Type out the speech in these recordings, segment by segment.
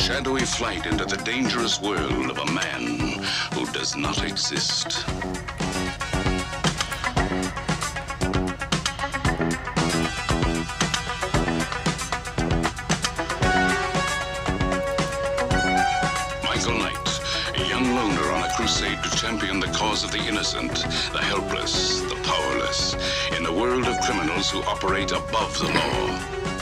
shadowy flight into the dangerous world of a man who does not exist. Michael Knight, a young loner on a crusade to champion the cause of the innocent, the helpless, the powerless, in a world of criminals who operate above the law.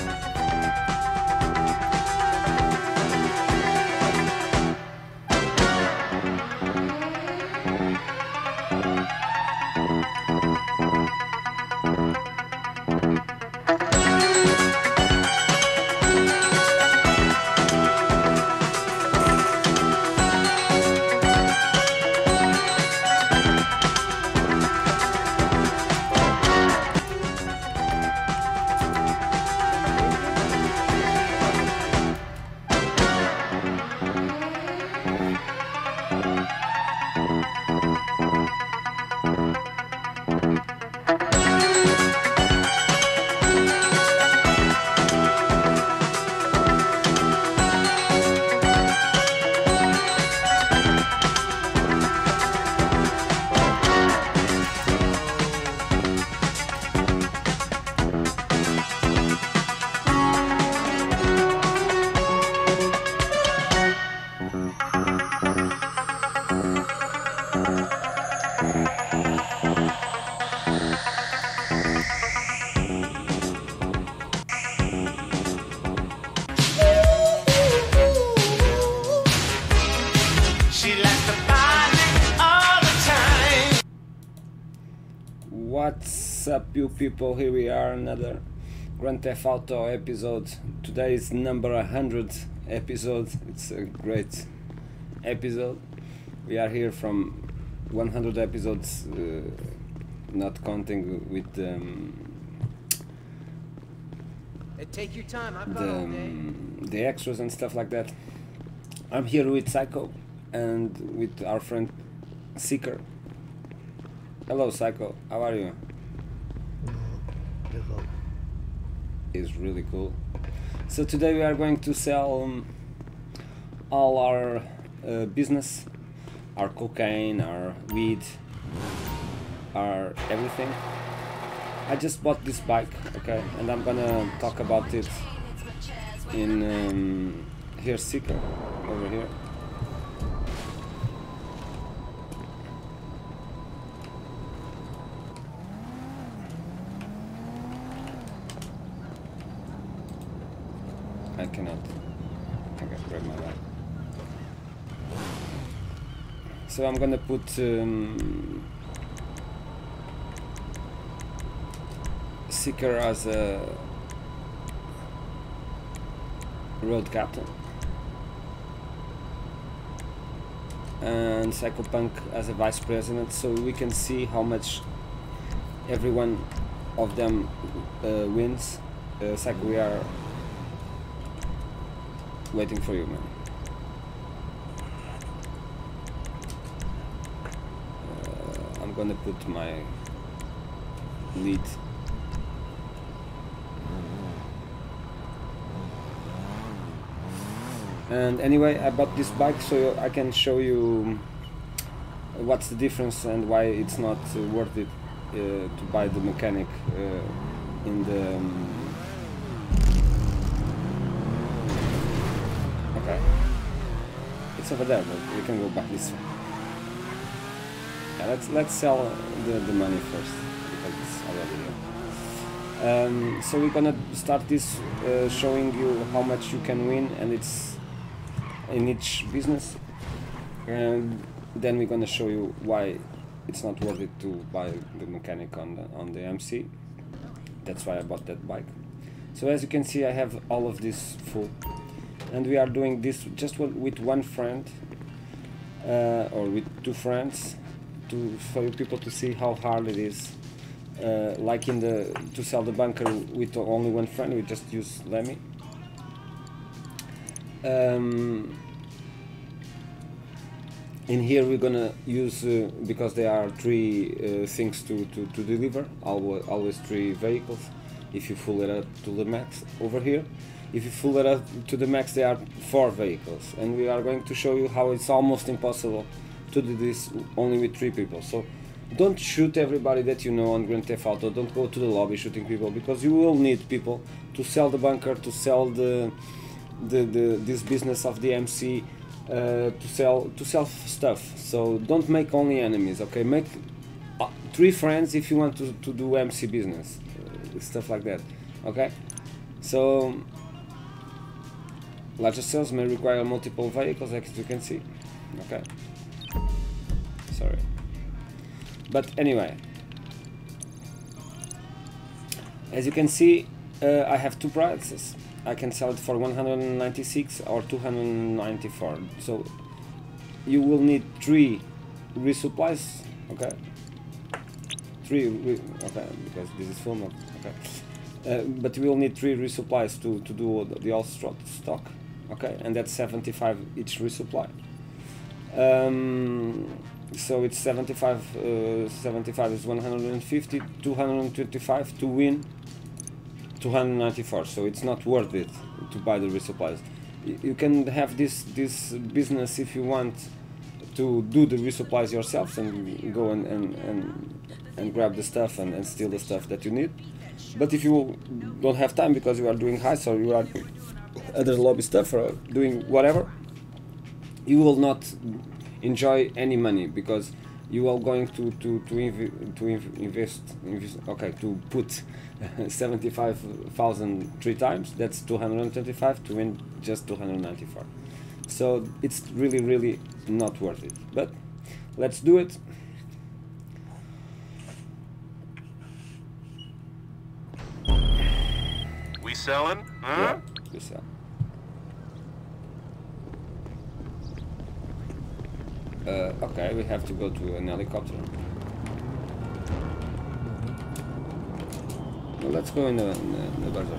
What's up, you people? Here we are, another Grand Theft Auto episode. Today is number 100 episode. It's a great episode. We are here from 100 episodes, not counting with take your time. I've got all day. The extras and stuff like that. I'm here with Psycho and with our friend Seeker. Hello, Psycho. How are you? Hello. Is really cool. So today we are going to sell all our business, our cocaine, our weed, our everything. I just bought this bike, okay, and I'm gonna talk about it in here's Seeker over here. I cannot. Okay, grab my light. So I'm gonna put Seeker as a road captain and Psychopunk as a vice president, so we can see how much every one of them wins. Psycho, we are waiting for you, man. I'm gonna put my lead. And anyway, I bought this bike so I can show you what's the difference and why it's not worth it to buy the mechanic in the okay, it's over there, but we can go back this way. Yeah, let's sell the money first because it's already here. So we're gonna start this showing you how much you can win, and it's in each business, and then we're gonna show you why it's not worth it to buy the mechanic on the MC. That's why I bought that bike. So as you can see, I have all of this full. And we are doing this just with one friend or with two friends for you people to see how hard it is. Like to sell the bunker with only one friend, we just use Lemmy. In here we're gonna use because there are three things to deliver, always three vehicles if you fill it up to the max. Over here If you fill it up to the max, there are 4 vehicles, and we are going to show you how it's almost impossible to do this only with 3 people. So don't shoot everybody that you know on Grand Theft Auto. Don't go to the lobby shooting people, because you will need people to sell the bunker, to sell this business of the MC, to sell stuff. So don't make only enemies, okay? Make 3 friends if you want to do MC business, stuff like that, okay? So larger sales may require multiple vehicles, as you can see, okay? Sorry. But anyway, as you can see, I have 2 prices. I can sell it for 196 or 294. So you will need 3 resupplies, okay? 3, okay, because this is full mode, okay. But we will need 3 resupplies to do the all stock, okay? And that's 75 each resupply. So it's 75, 75 is 150, 225 to win 294, so it's not worth it to buy the resupplies. You can have this business if you want to do the resupplies yourself and go and grab the stuff and steal the stuff that you need. But if you don't have time because you are doing heists or you are other lobby stuff or doing whatever, you will not enjoy any money, because you are going to put 75,000 3 times. That's 225 to win just 294. So it's really not worth it. But let's do it. We selling? Huh? Yeah, we sell. Okay, we have to go to an helicopter. Well, let's go in the bazaar.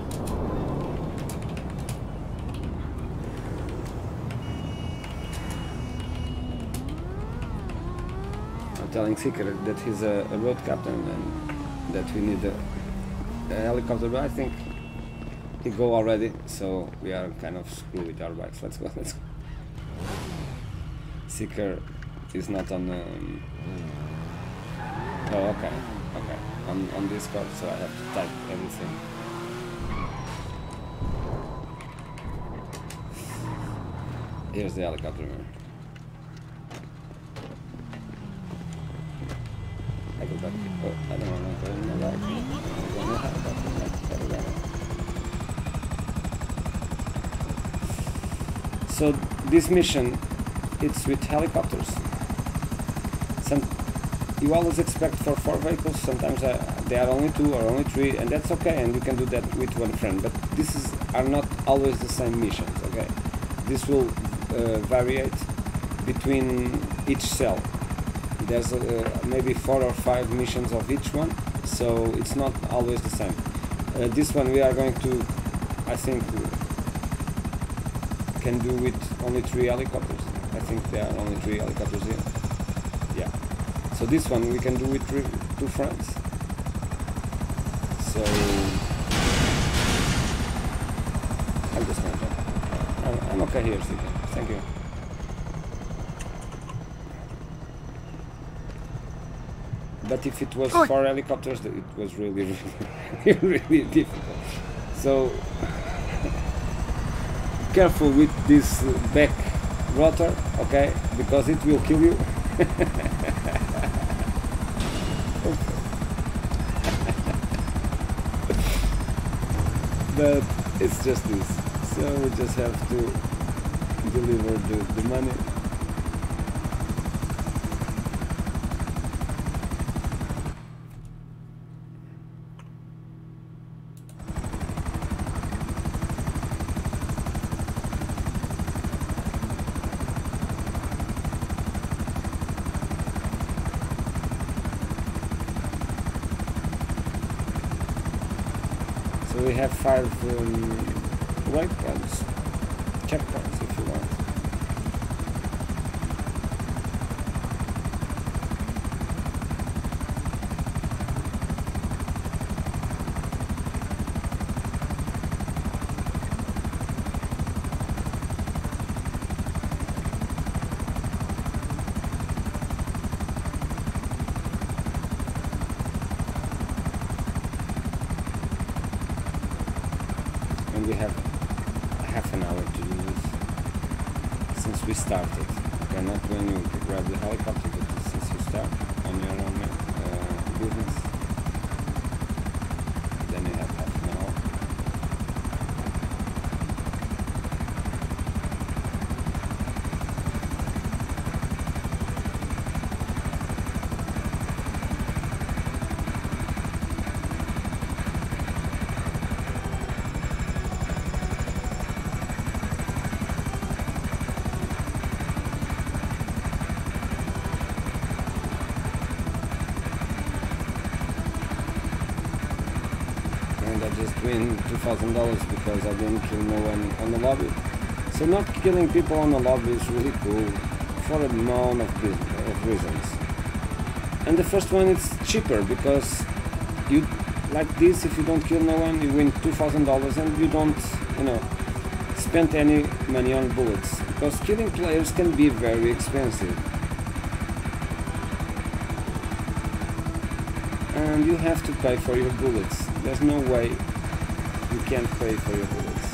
I'm telling Seeker that he's a road captain and that we need a helicopter, but I think he go already, so we are kind of screwed with our bikes. Let's go. Seeker is not on oh, okay, on Discord, so I have to type everything. Here's the helicopter. I go back. Oh, I don't want to go in the helicopter. So this mission, it's with helicopters. You always expect for 4 vehicles, sometimes they are only 2 or only 3, and that's okay, and you can do that with 1 friend, but are not always the same missions, okay? This will variate between each cell. There's maybe 4 or 5 missions of each one, so it's not always the same. This one we are going to, I think, can do with only 3 helicopters. I think there are only 3 helicopters here. Yeah. So this one we can do with 2 friends. So I'm just gonna jump. I'm okay here, Sika. Thank you. But if it was 4 helicopters, it was really difficult. So careful with this back rotor, okay, because it will kill you. But it's just this, so we just have to deliver the money. We have 5 waypoints, checkpoints if you want. and we have half an hour to do this since we started. Okay, not when you grab the helicopter, but since you start on your own business, then you have half an hour. Win $2,000 because I didn't kill no one on the lobby. So not killing people on the lobby is really cool for a amount of reasons. And the first one is cheaper because you like this, if you don't kill no one, you win $2,000 and you don't, you know, spend any money on bullets, because killing players can be very expensive. And you have to pay for your bullets. There's no way you can't pay for your bullets.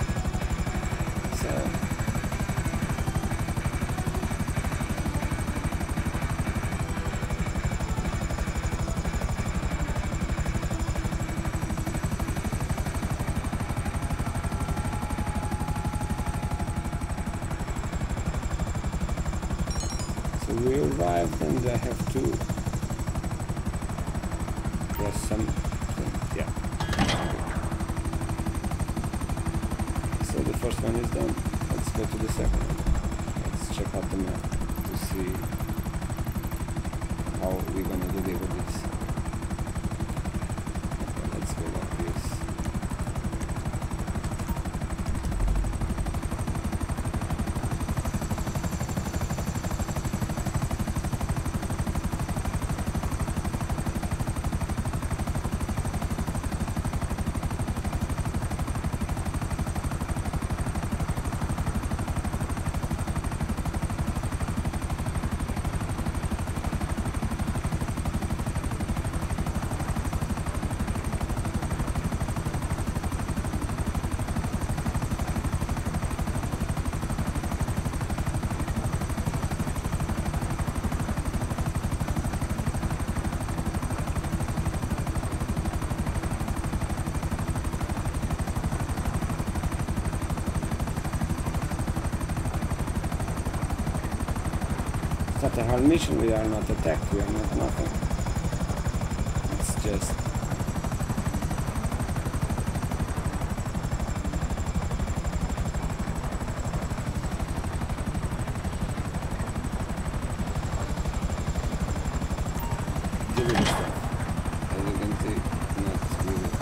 So we arrived and I have to press some, yeah. So the first one is done. Let's go to the second one. Let's check out the map to see how we're gonna deliver this. Okay, let's go like this. It's not a hard mission, we are not attacked, we are not nothing. It's just delivery stuff. As you can see, not really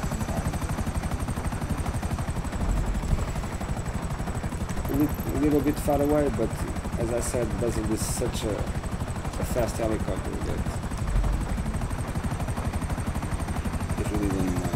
hard. A little bit far away, but as I said, Basil is such a fast helicopter that it really wouldn't matter.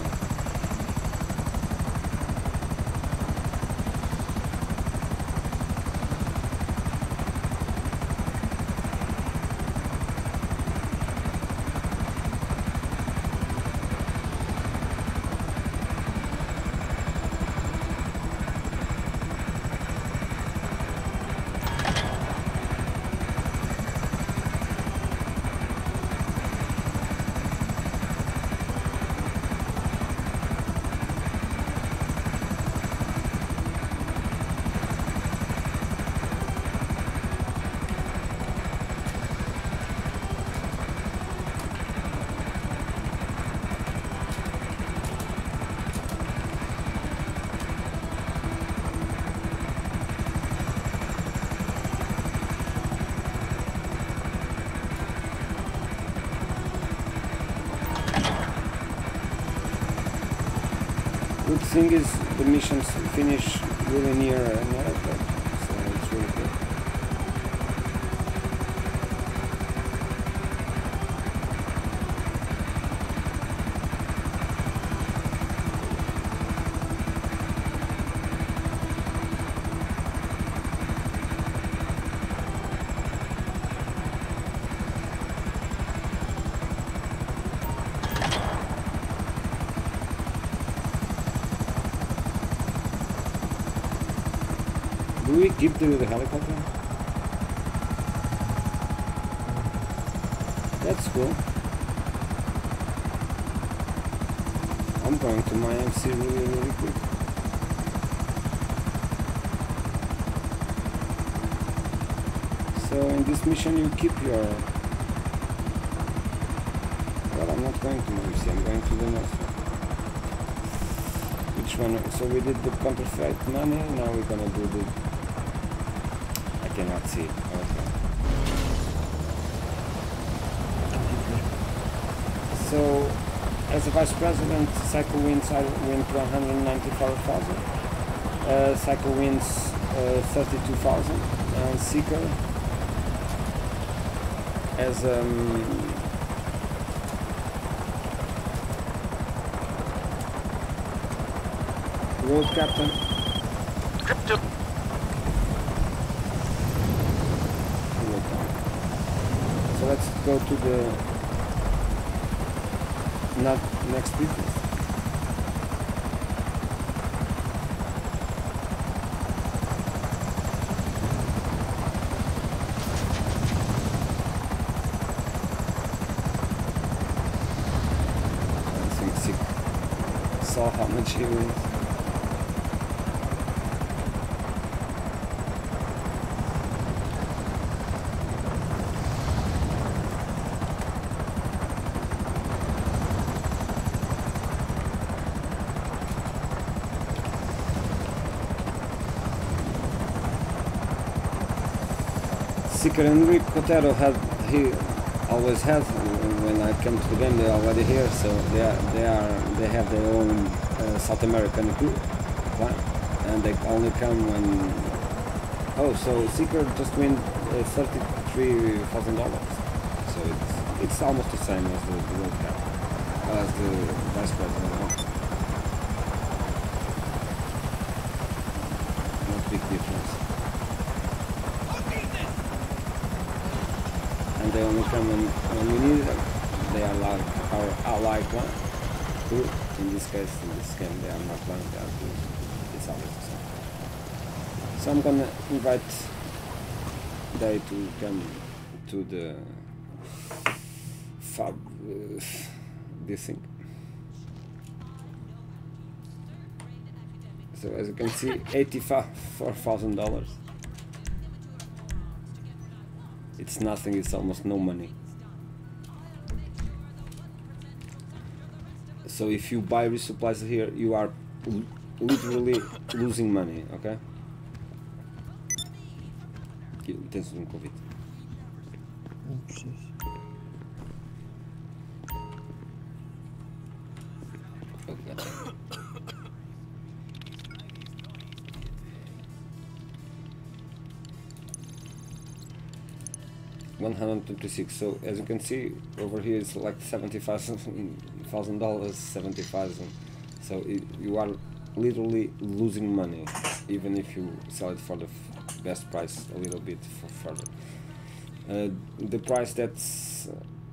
Good thing is the missions finish really near an airport, so it's really good. Do we keep the helicopter? That's cool. I'm going to my MC really quick. So in this mission you keep your... Well, I'm not going to my MC, I'm going to the next one. Which one? So we did the counterfeit money, now we're gonna do the... I cannot see. Okay. So, as a vice president, Cycle wins win to 194,000. Cycle wins 32,000. And Seeker as road captain. Crypto. So let's go to the next business. I think Sick saw how much he wins. Seeker and Rick Cotero he always has when I come to the game. They're already here, so they have their own South American crew, and they only come when. Oh, so Seeker just win $33,000. So it's almost the same as the World Cup, as the Vice President. Not big difference. And they only come when we need them. They are like our ally one. Good. In this case, in this game, they are not one, they are two. It's always the same. So I'm gonna invite they to come to the fab this thing. So as you can see, $84,000. It's nothing, it's almost no money. So if you buy resupplies here, you are literally losing money, okay? Tens um convite. Não preciso. $126. So as you can see over here, it's like $75,000, 70,000. So you are literally losing money, even if you sell it for the best price a little bit further. The price that's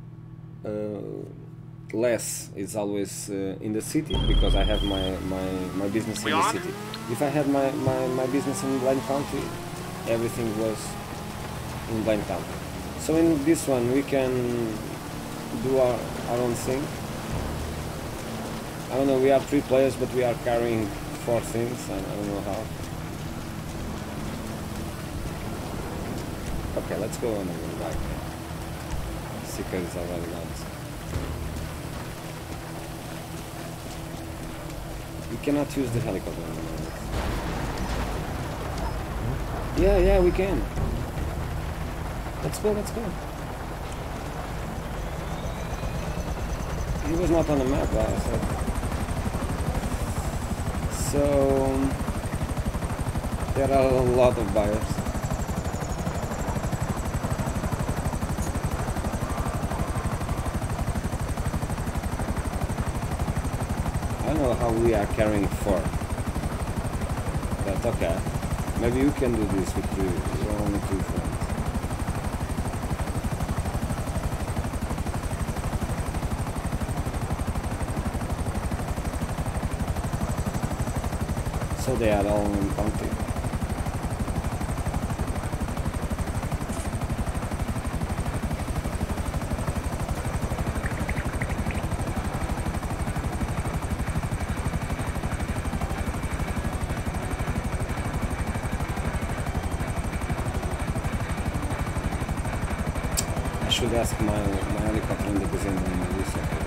less is always in the city, because I have my business in the city. If I had my business in Blaine County, everything was in Blaine County. So in this one we can do our own thing. I don't know, we are 3 players, but we are carrying 4 things, and I don't know how. Okay, let's go on the back. Seeker is already gone. We cannot use the helicopter anymore. Yeah, we can. Let's go. He was not on the map, I said. So there are a lot of buyers. I don't know how we are carrying 4, but okay. Maybe you can do this with only 2 friends. So they are all in county. should ask my helicopter in the museum when we saw it.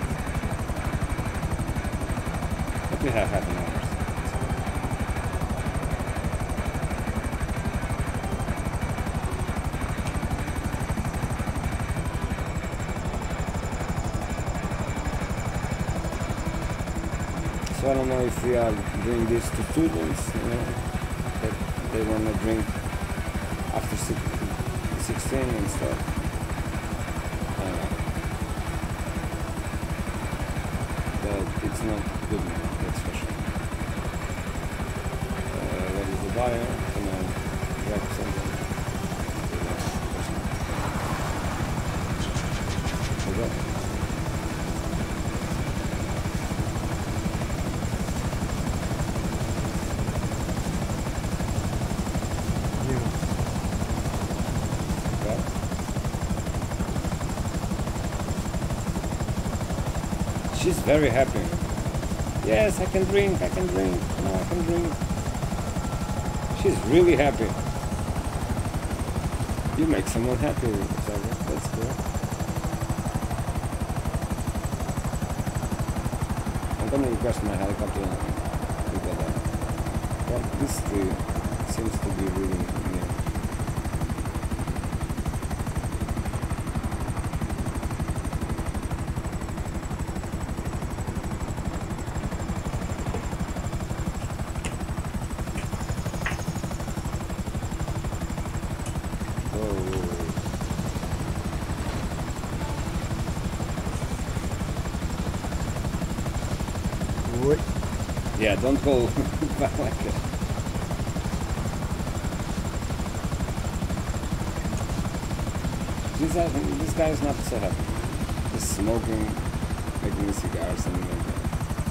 But we have half an hour. So I don't know if we are doing this to students, you know, that they want to drink after 16 and stuff. But it's not good enough, that's for sure. What is the buyer? Can I grab something? What's that? She's very happy. Yes, I can drink, I can drink. No, I can drink. She's really happy. You make someone happy with it, that's cool. I'm gonna request my helicopter because well, this tree seems to be really near. Yeah, don't go back like that. This guy is not so happy. He's smoking, making cigars, something like that.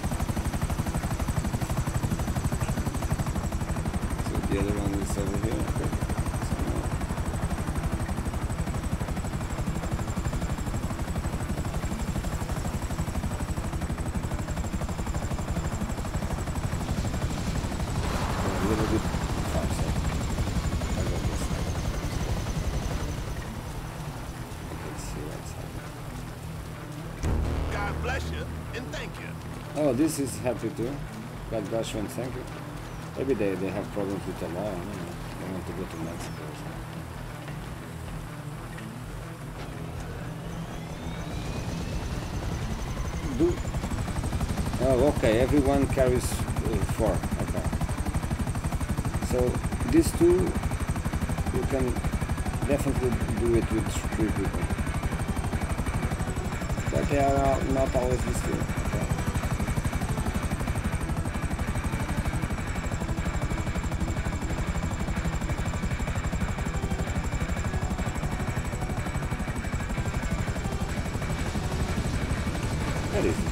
So the other one is over here. Okay. Oh, this is happy too. God bless you and thank you. Maybe they have problems with the law. I don't know. They want to go to Mexico or something. Oh, okay. Everyone carries 4. Okay. So these 2, you can definitely do it with 3 people. But they are not always these 2. Okay. That is it.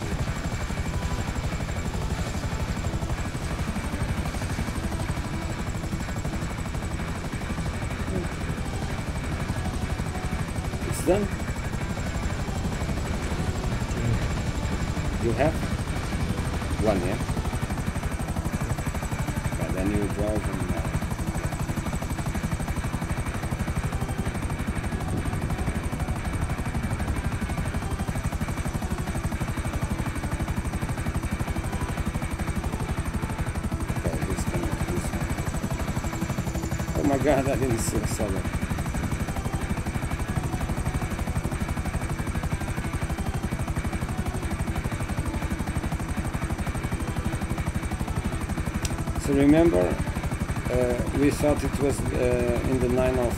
It's done? You have? 1, yeah? And then you drive and oh my god, I didn't see that. So remember, we thought it was in the 9th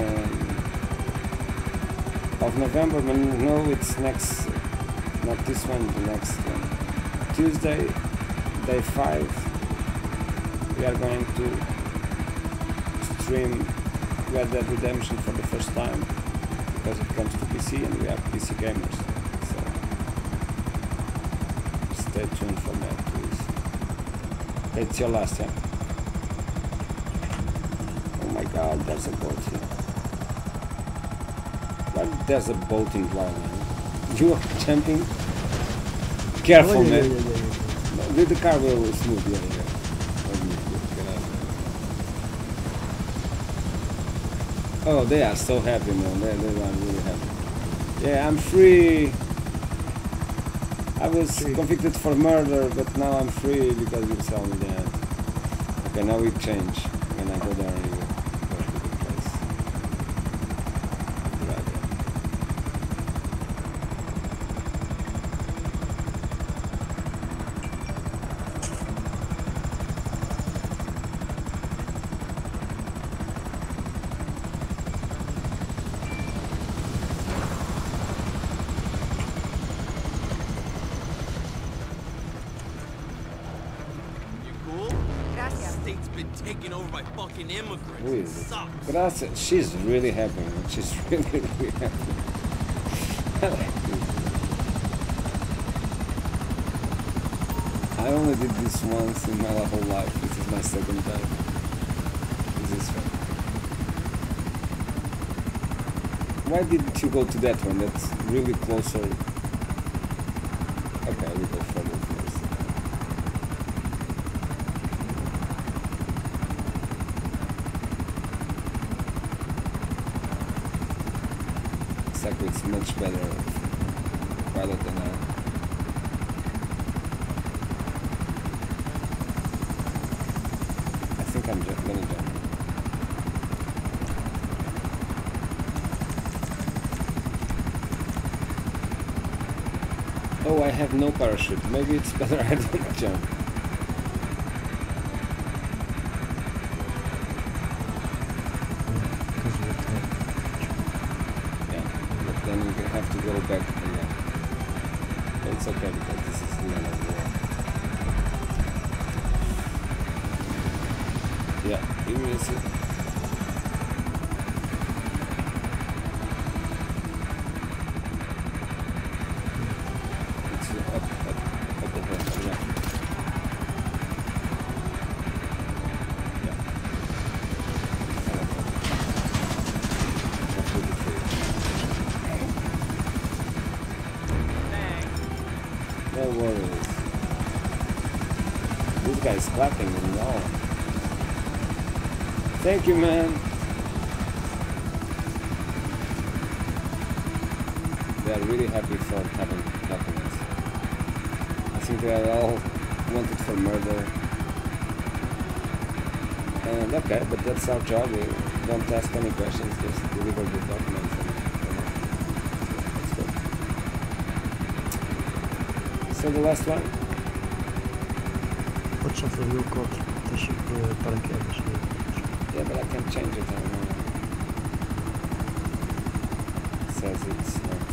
of November, but no, it's next, not this one, the next one. Tuesday, day 5, we are going to stream Red Dead Redemption for the first time, because it comes to PC and we are PC gamers. So stay tuned for that, please. It's your last time. Oh my god, there's a boat here. But there's a boat in line. You are jumping? Careful, man. Yeah. The car will smooth, yeah. Oh, they are so happy, man. They are really happy. Yeah, I'm free. I was convicted for murder, but now I'm free because you tell me that. Okay, now we change. When I go there, you go to the place. Right there. Taken over by fucking immigrants. Who is it? Gracias. She's really happy. She's really, really happy. I like this. I only did this once in my whole life. This is my second time. This is fun. Why didn't you go to that one? That's really closer. Okay, I will go further first. It's much better pilot than I. I think I'm just gonna jump. Oh, I have no parachute. Maybe it's better I don't jump. Then you have to go back again. But it's okay because this is the end of the world. Yeah, give me a second. It's up ahead. Yeah. No worries. This guy's clapping and all. Thank you, man. They are really happy for having documents. I think they are all wanted for murder. And okay, but that's our job. We don't ask any questions, just deliver the documents. So the last one? Podes só fazer o corte, deixa para paraquedas. Yeah, but I can change it. I don't know. It says it's not.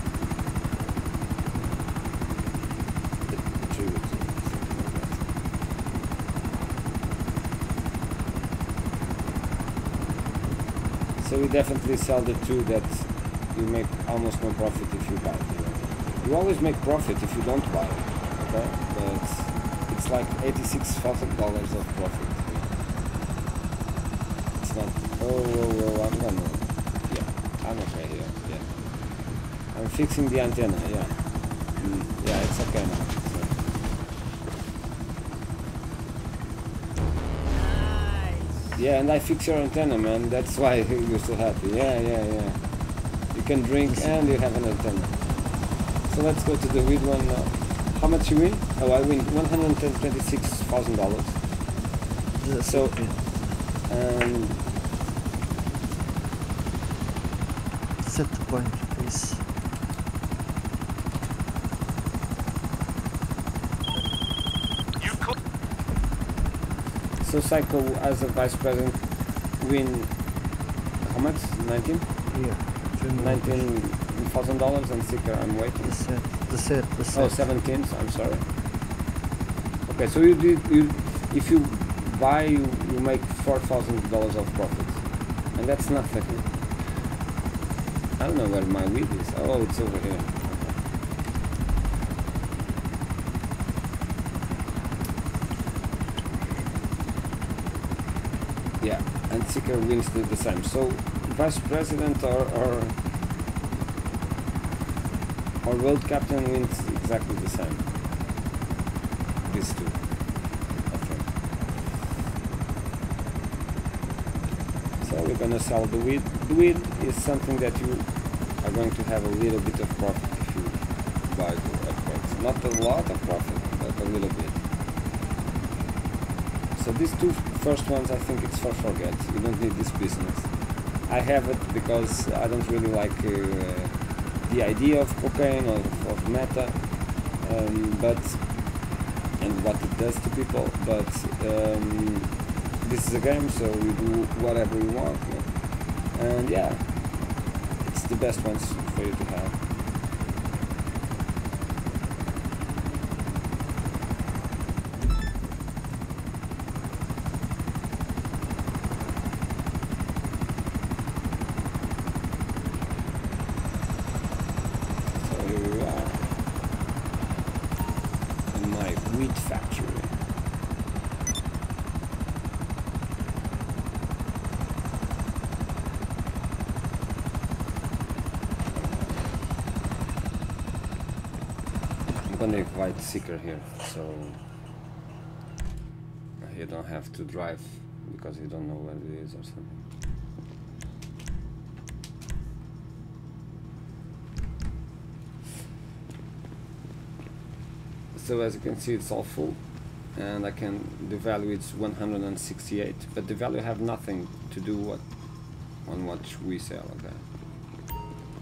So we definitely sell the two that you make almost no profit if you buy. You always make profit if you don't buy it, okay? But it's like $86,000 of profit. It's not. Oh, I'm gonna. Yeah, I'm okay here. Yeah, I'm fixing the antenna. Yeah, yeah, it's okay now. So. Yeah, and I fix your antenna, man. That's why you're so happy. Yeah. You can drink and you have an antenna. So let's go to the weed one now. How much you win? Oh, I win $126,000. So, set the point, please. So Psycho as a vice president win how much? 19? Yeah. $19,000 and Seeker I'm waiting. The set. Oh, 17, so I'm sorry. Okay, so if you buy, you make $4,000 of profit. And that's nothing. I don't know where my weed is. Oh, it's over here. Yeah, and Seeker wins the same. So vice president or world captain wins exactly the same. These two, I think. So we're gonna sell the weed. The weed is something that I are going to have a little bit of profit if you buy the upgrades. Not a lot of profit, but a little bit. So these two first ones, I think it's for forget. You don't need this business. I have it because I don't really like the idea of cocaine or of meta, and what it does to people. But this is a game, so we do whatever we want. And yeah, it's the best ones for you to have. So here we are in my wheat factory. I'm gonna invite Seeker here, so you don't have to drive because you don't know where it is or something. So as you can see, it's all full, and the value is 168, but the value have nothing to do on what we sell, okay?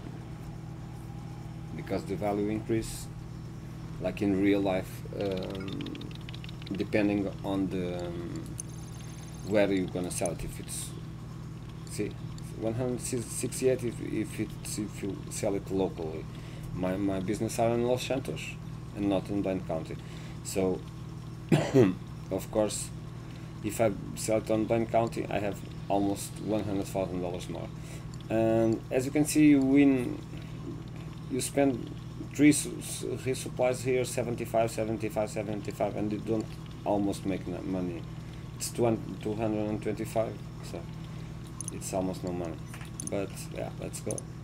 Because the value increase, like in real life, depending on the where you're gonna sell it. If it's, see, 168 if you sell it locally. My business are in Los Santos and not in Blaine County, so of course if I sell it on Blaine County I have almost $100,000 more. And as you can see, you spend three supplies here, 75, 75, 75, and you don't almost make money. It's 225, so it's almost no money. But yeah, let's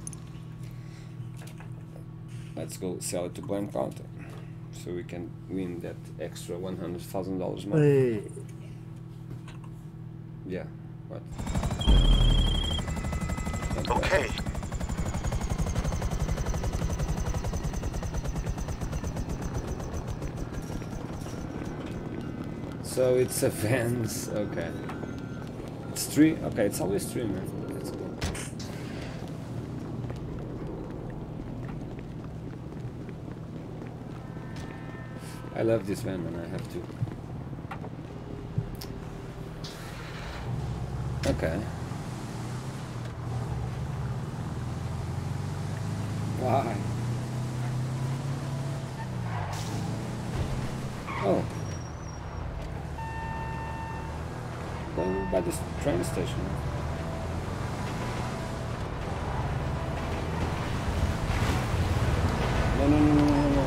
go sell it to Blaine County, so we can win that extra $100,000 more. Hey. Yeah, what? Okay. So it's a Vans, okay. It's 3, okay, it's always 3, man. Let's go. I love this van, and I have to. Okay. Why? Oh. Going by this train station. No.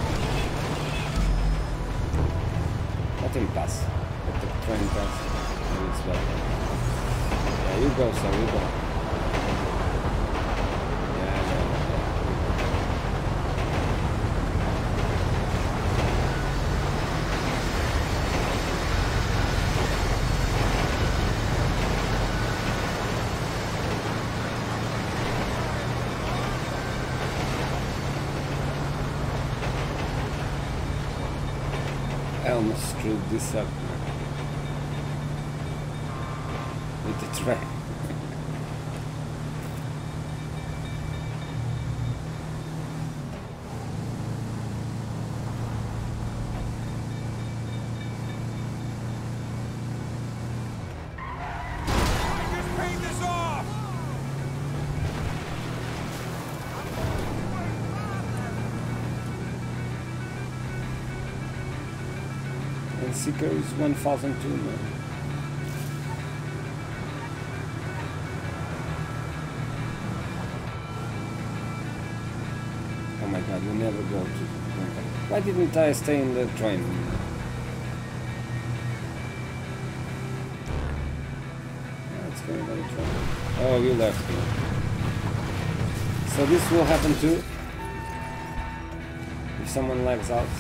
Let him pass. Let the train pass. Maybe it's better. Yeah, you go, sir, you go. I almost screwed this up with the train. Just pay this off! And Seeker is 1002, man. Oh my god, we never go to. Why didn't I stay in the train? Let's go by the train. Oh, you left me. So this will happen too if someone lags out.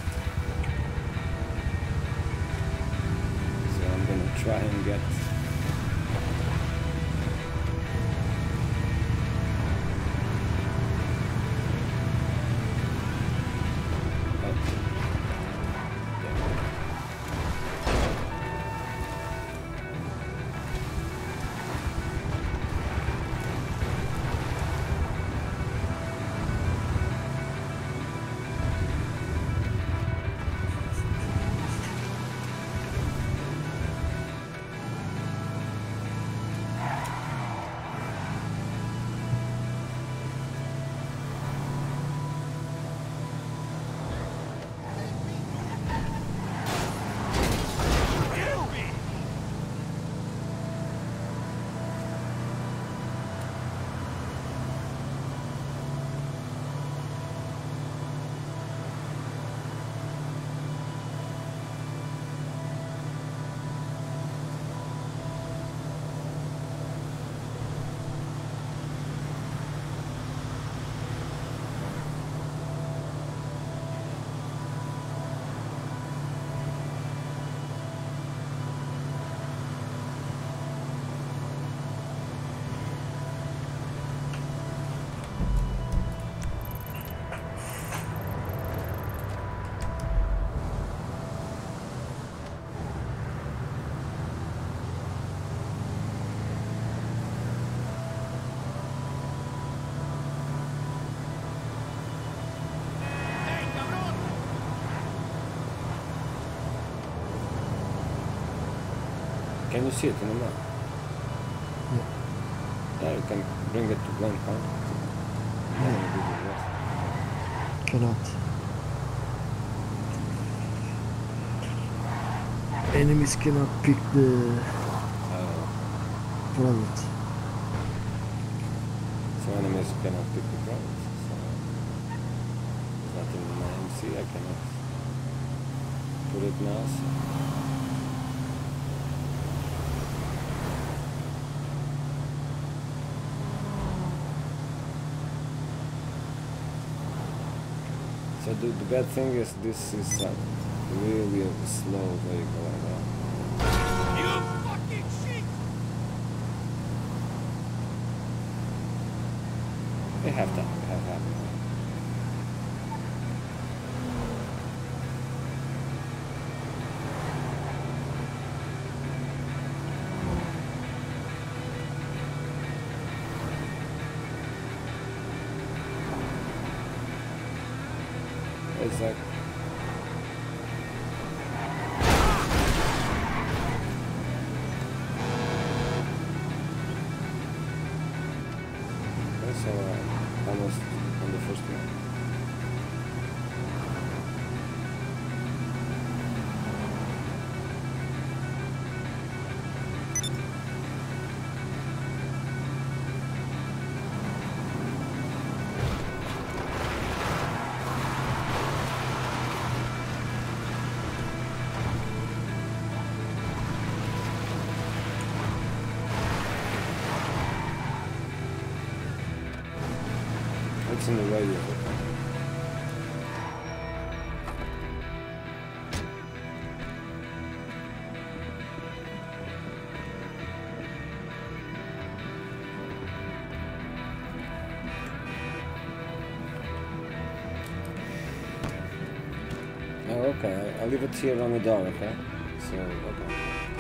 Try and get Can you see it in the map? Yeah. Yeah, you can bring it to blank, huh? Cannot. Enemies cannot pick the product. So enemies cannot pick the products. So it's not in my MC, I cannot put it now. So the bad thing is this is a really slow vehicle like that. You fucking sheep! We have time, we have time. Exactly. That's alright. Almost on the first one. It's in the radio. Oh, okay. I'll leave it here on the door, okay? So, okay.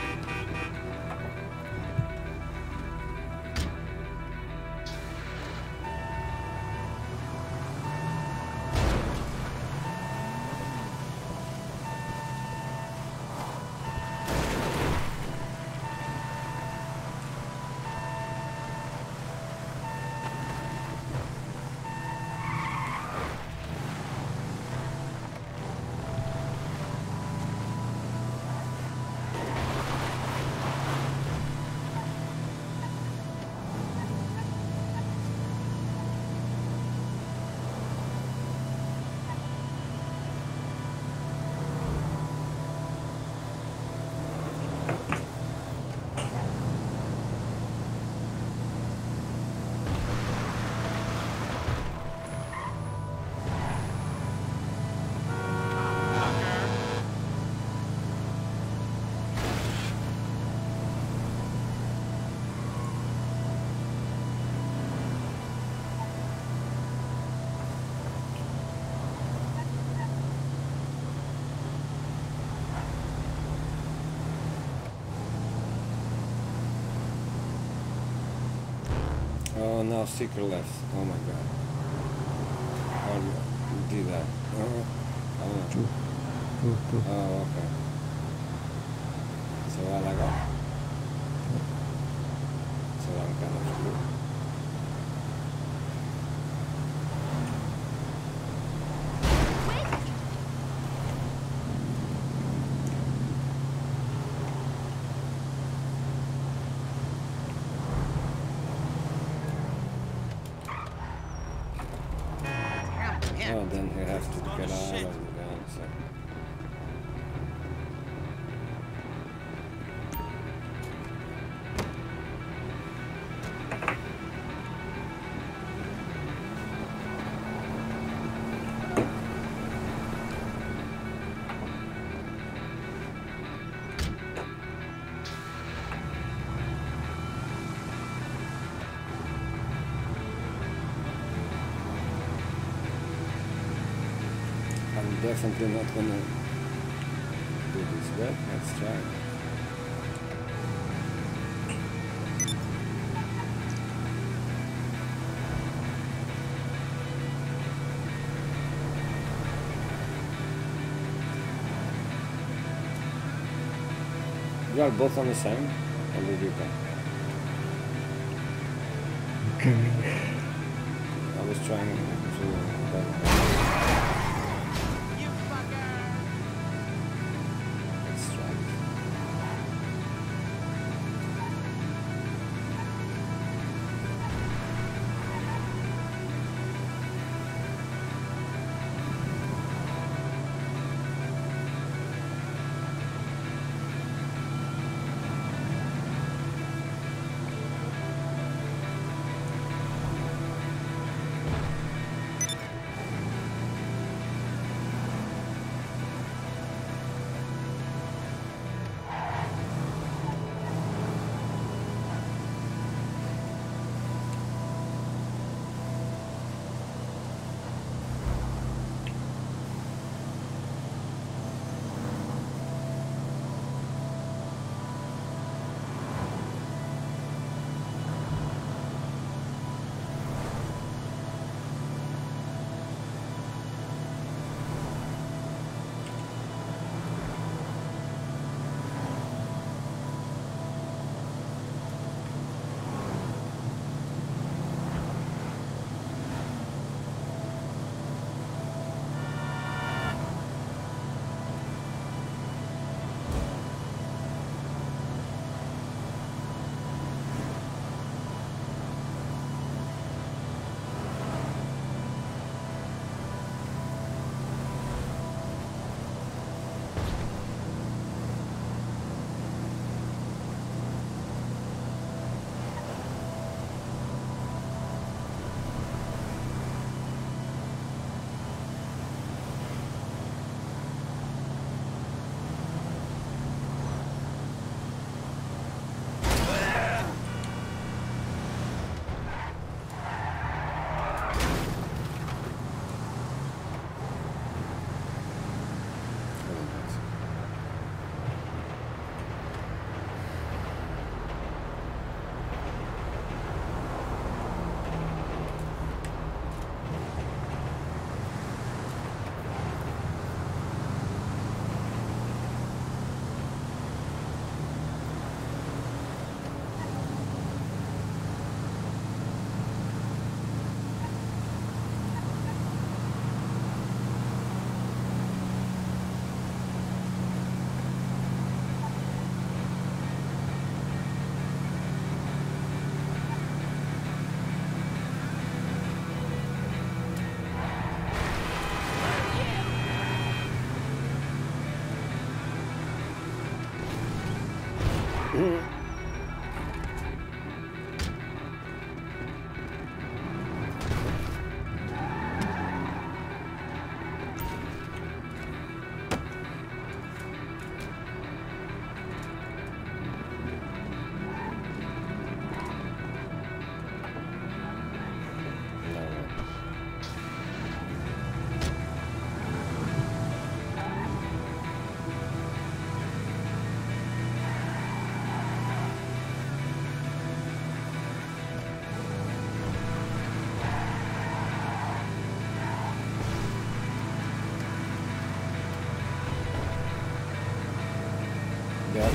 Oh, now seeker left. Oh my god. How do you do that? I don't know. Oh, okay. So I like that. So I'm kind of screwed. Oh, then you have to get out of the van, so. I'm definitely not gonna do this, but let's try. You are both on the same, or did you come? Coming. I was trying to... You fucker! Let's try it. Yep.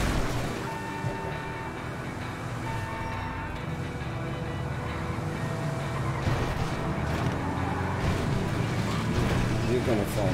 You're gonna fall.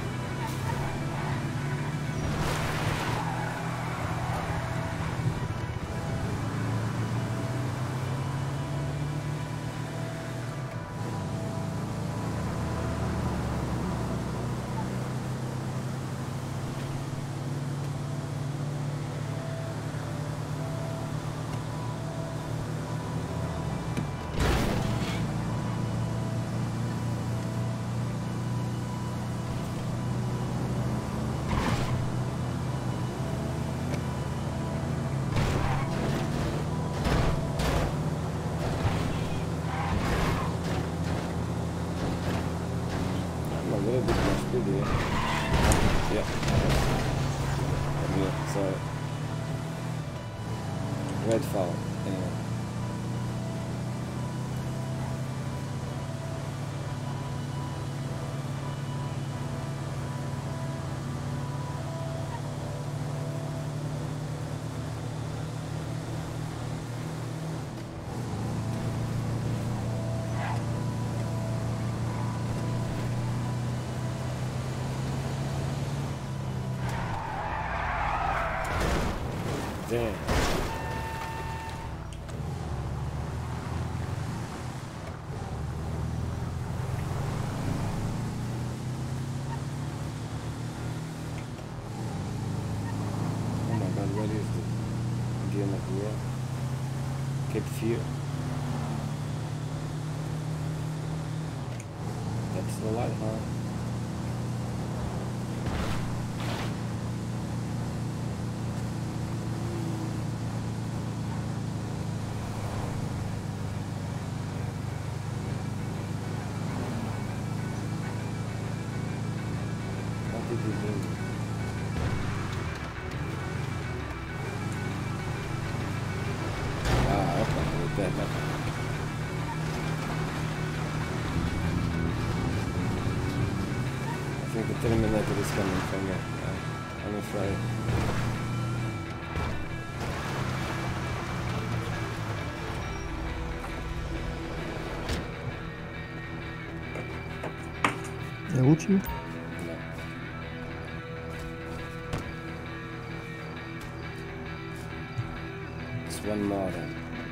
Red foul. Anyway. Damn. Oh my god, what is the game of the world? Cape Fear. That's the light, huh? What did he do? Ah, okay, with that, okay. I think the Terminator is coming from me. I'm afraid. Hij hoort je? No. It's one more then.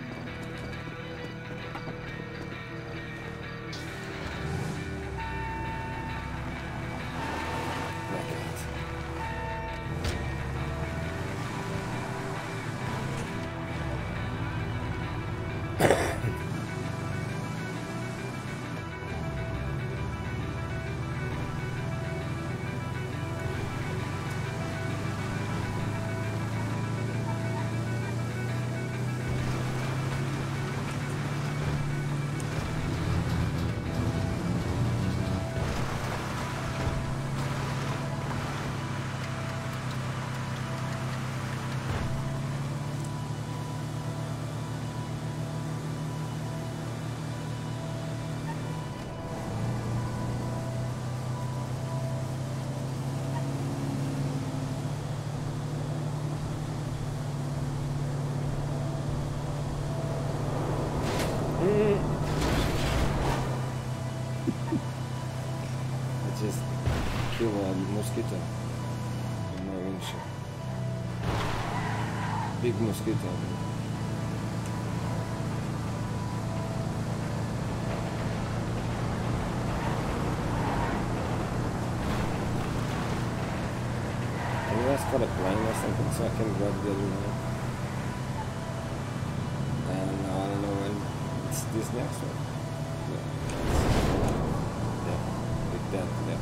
I just killed a mosquito in my windshield. Big mosquito. Can you ask for a plane or something so I can grab the other one? And now I don't know when it's this next one. Yeah, like that, yeah.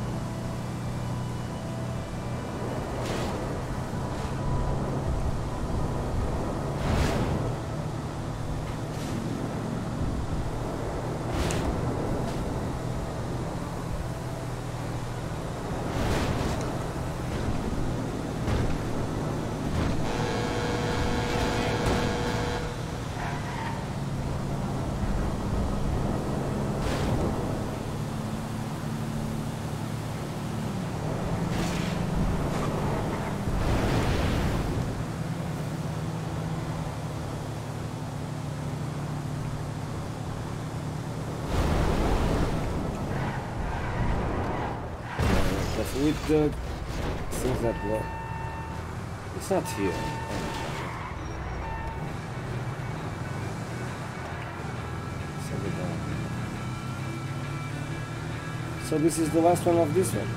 With the things that work, it's not here. So this is the last one of this one.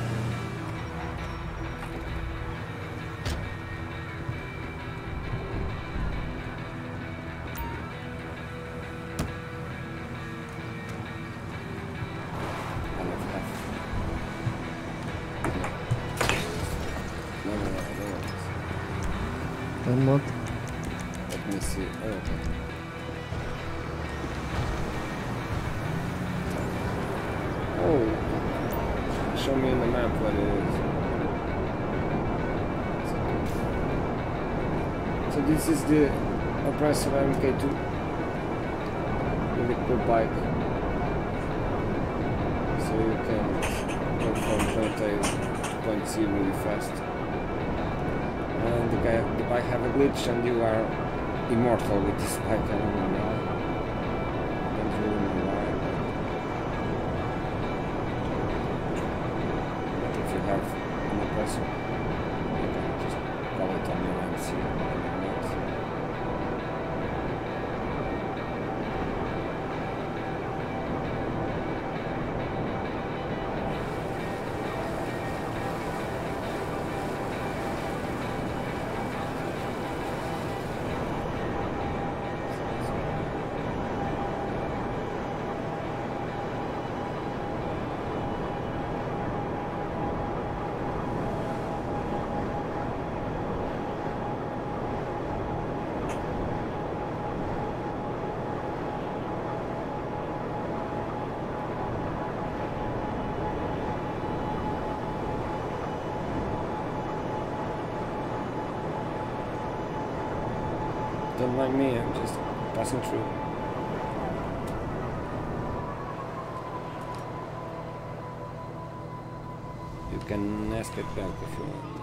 And what? Let me see. Oh, okay. Oh, show me in the map what it is. So this is the oppressor MK2 with a cool bike. So you can go from point A to point C really fast. And the bike have a glitch and you are immortal with this bike. I don't know why. Don't really know why. But if you have an oppressor, you can just call it on your MC. Don't mind me, I'm just passing through. You can escape back if you want.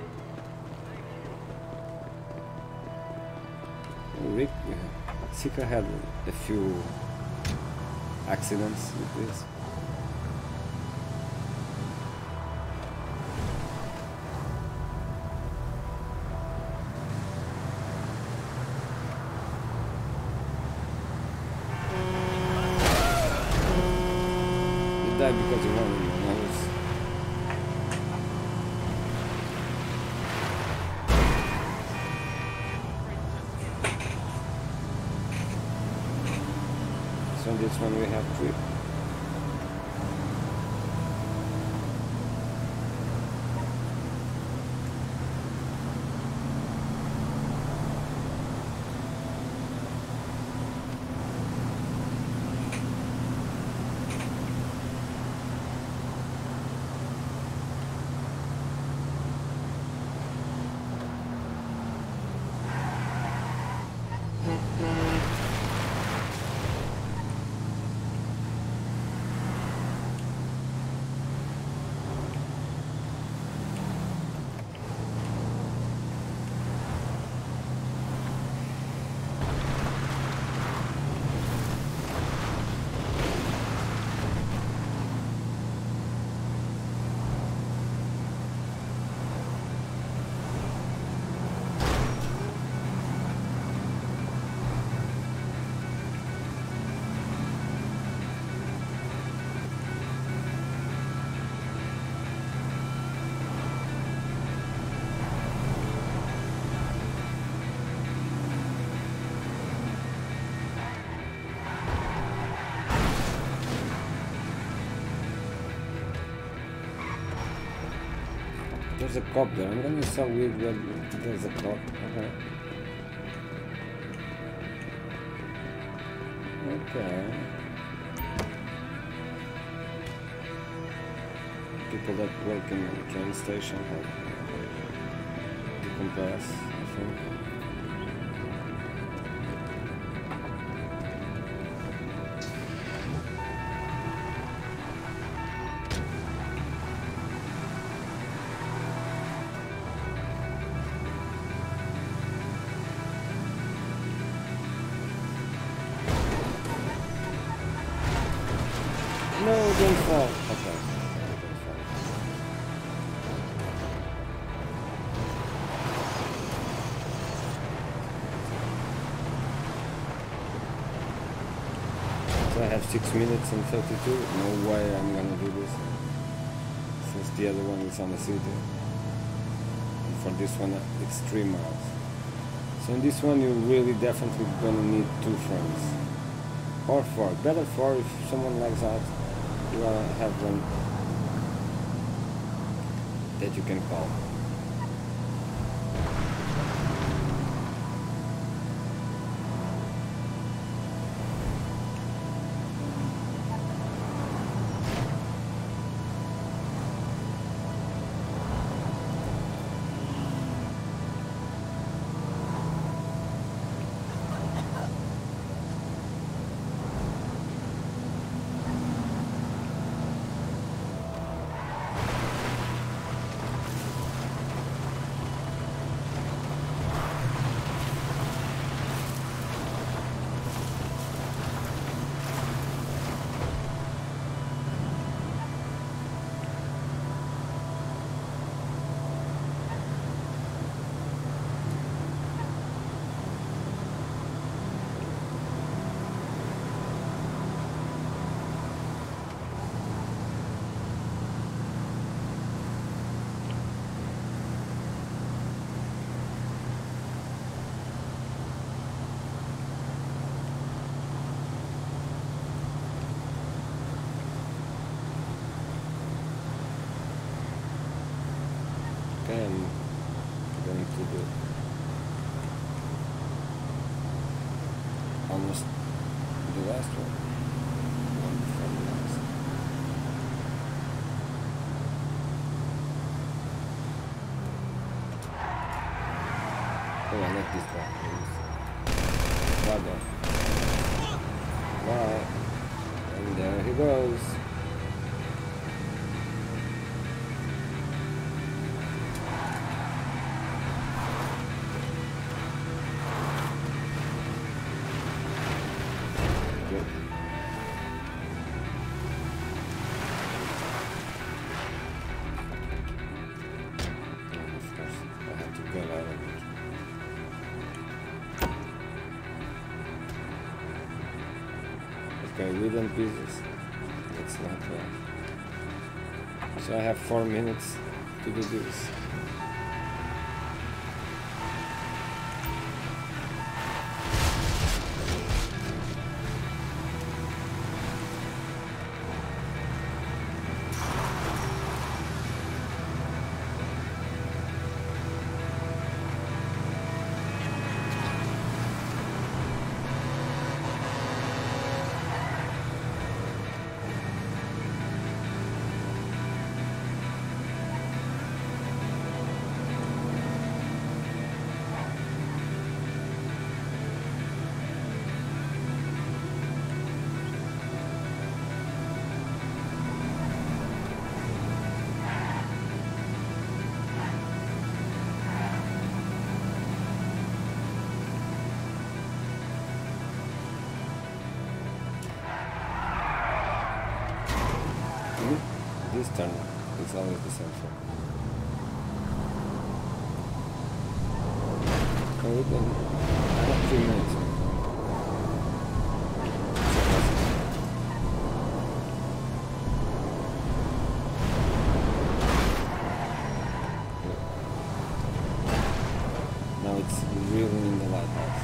Rick, Sika had a few accidents with this. He died because he wanted me. So on this one we have trip. There's a cop there. I'm gonna sell weed where there's a cop. Okay. Okay. People that work in the train station have decompress, I think. No, don't fall. Okay. So I have 6 minutes and 32. No way I'm gonna do this. Since the other one is on the city. And for this one, it's 3 miles. So in this one, you're really definitely gonna need 2 friends. Or 4. Better 4 if someone lags out. You have one that you can call. And going to the almost the last one. One from the last. Oh, I like this one. brother. Bye. And there he goes. Good. Of course, I have to get out of here. Okay, wooden pieces. That's not bad. So I have 4 minutes to do this. This turn is always the same thing. And we can have 3 minutes. Now it's really in the lighthouse.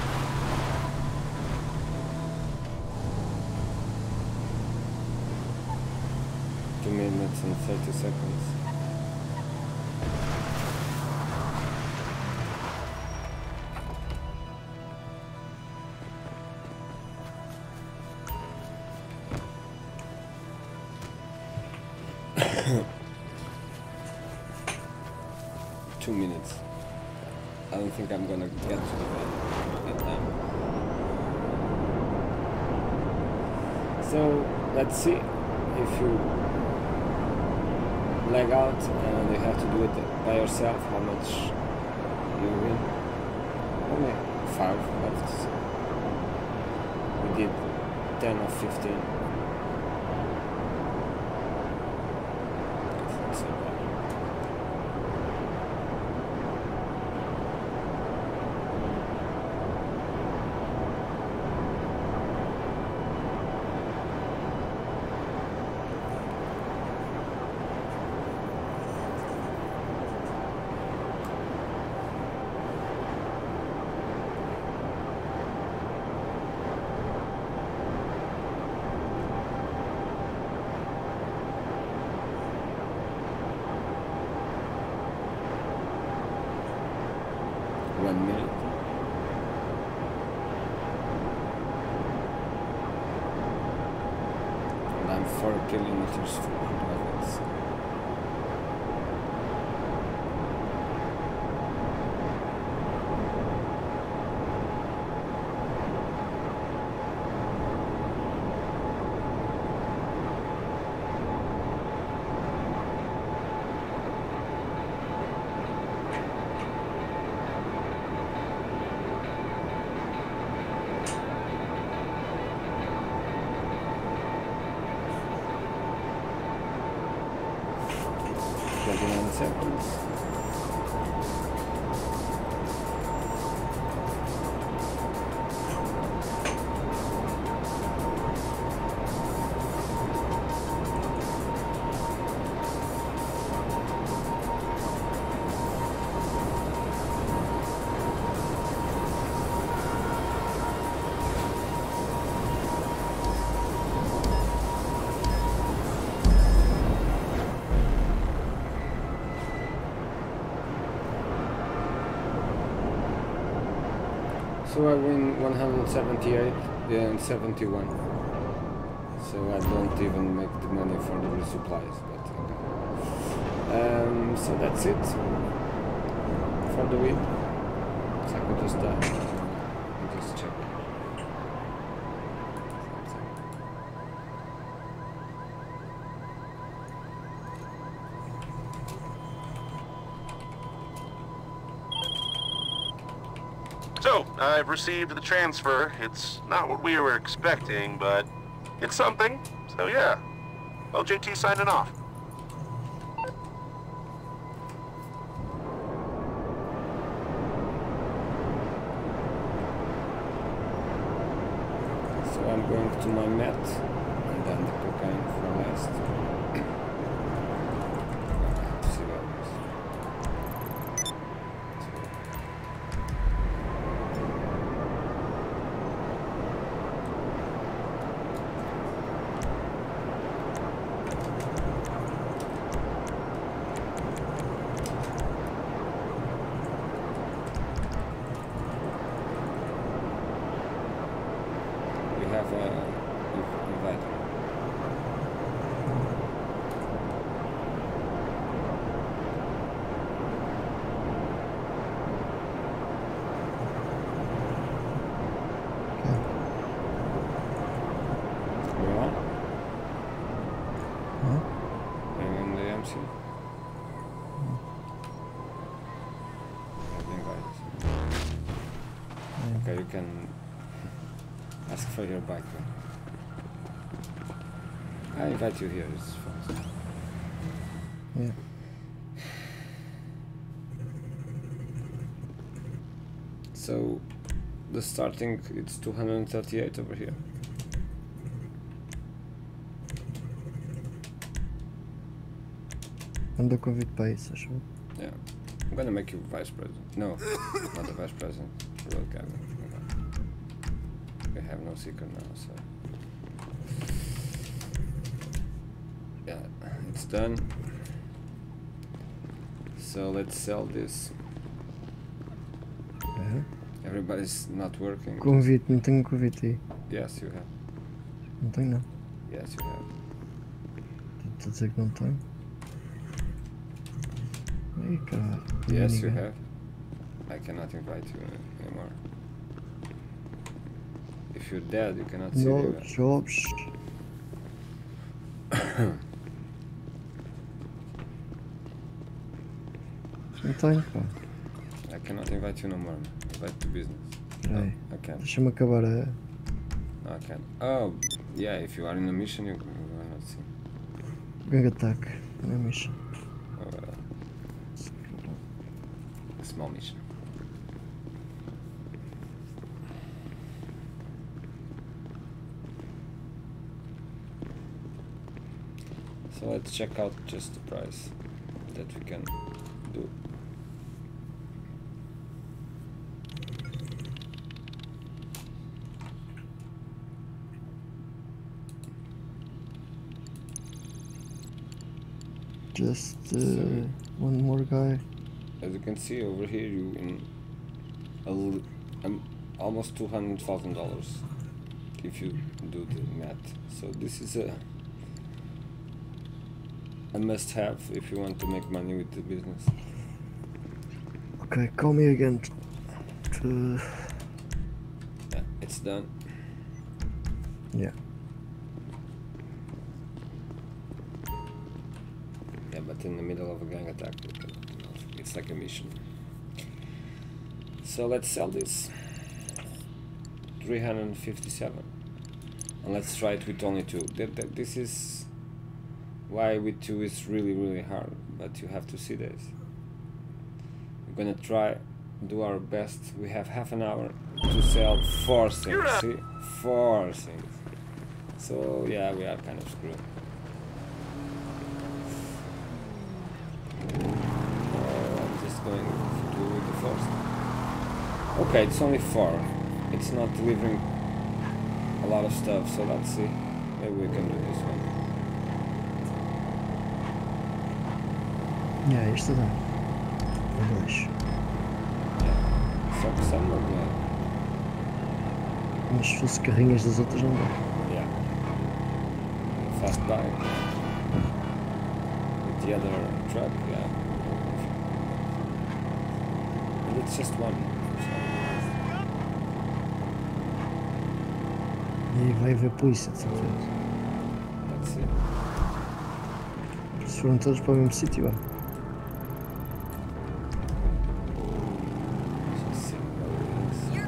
Minutes and 30 seconds. Two minutes. I don't think I'm gonna get to the bed that time. So let's see if you leg out and you have to do it by yourself, how much you win. Only 5 left. We did 10 or 15. It's not so bad. Kilometers from levels. Seconds. So I win 178 and 71. So I don't even make the money for the resupplies, but okay. So that's it for the win. So I could just die. Just check. So, I've received the transfer. It's not what we were expecting, but it's something. So yeah. Well, JT signing off. So I'm going to my meth and then the cocaine for last. See what happens. We have a invite. We on? Huh? Are you in the MC? I think okay, you can ask for your bike then. I invite you here, it's fun. Yeah. So the starting it's 238 over here. Anda convite para isso, acho. Yeah. I'm gonna make you vice president. No, not the vice president. Road cabinet. We have no secret now, so yeah, it's done. So let's sell this. É. Everybody's not working. Convite, não tenho convite aí. Yes, you have. Não tenho não. Yes, you have. Estou a dizer que não tenho. Ai caralho. Yes, you have. I cannot invite you anymore. If you're dead, you cannot see No me. jobs. Não tenho, pá. I cannot invite you no more. Invite to business. No, Peraí. I can't. Deixa-me acabar a. No, I can't. Oh, yeah, if you are in a mission, you cannot see. Gang attack. Não é mission. A small mission. So let's check out just the price that we can do. Just So- one more guy. As you can see over here, you in almost $200,000 if you do the math. So this is a must-have if you want to make money with the business. Okay, call me again. Yeah, it's done. Yeah. Yeah, but in the middle of a gang attack, it's like a mission. So let's sell this. 357. And let's try it with only 2. This is why with 2 is really hard, but you have to see this. We're gonna try, do our best. We have half an hour to sell 4 things. See? 4 things. So yeah, we are kind of screwed. I'm just going to do the first. Okay, it's only 4. It's not delivering a lot of stuff, so let's see. Maybe we can do this one. Yeah, isto dá. Um, 2. Some not bad. Mas se fosse carrinhas das outras não dá. Yeah. Fast bike. With the other truck, yeah. And it's just one. E aí vai haver polícia, de certeza. Let's see. Se foram todos para o mesmo sítio, vá. Just see what it is.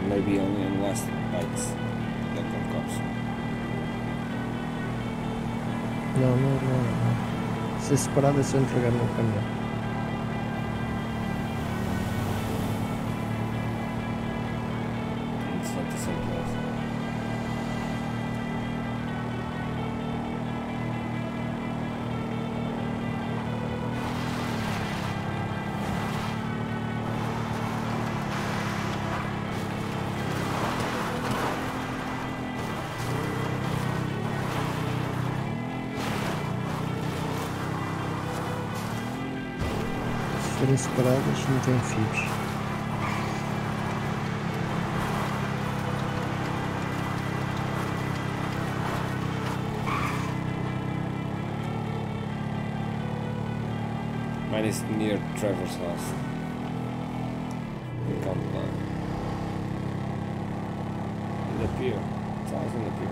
Maybe only on last bites, local cops. Não. Se é separado é só entregar no caminhão. It's not the same place. Se forem separadas, não têm fios. Mine is near Trevor's house. In Countdown. In the pier. It's always in the pier.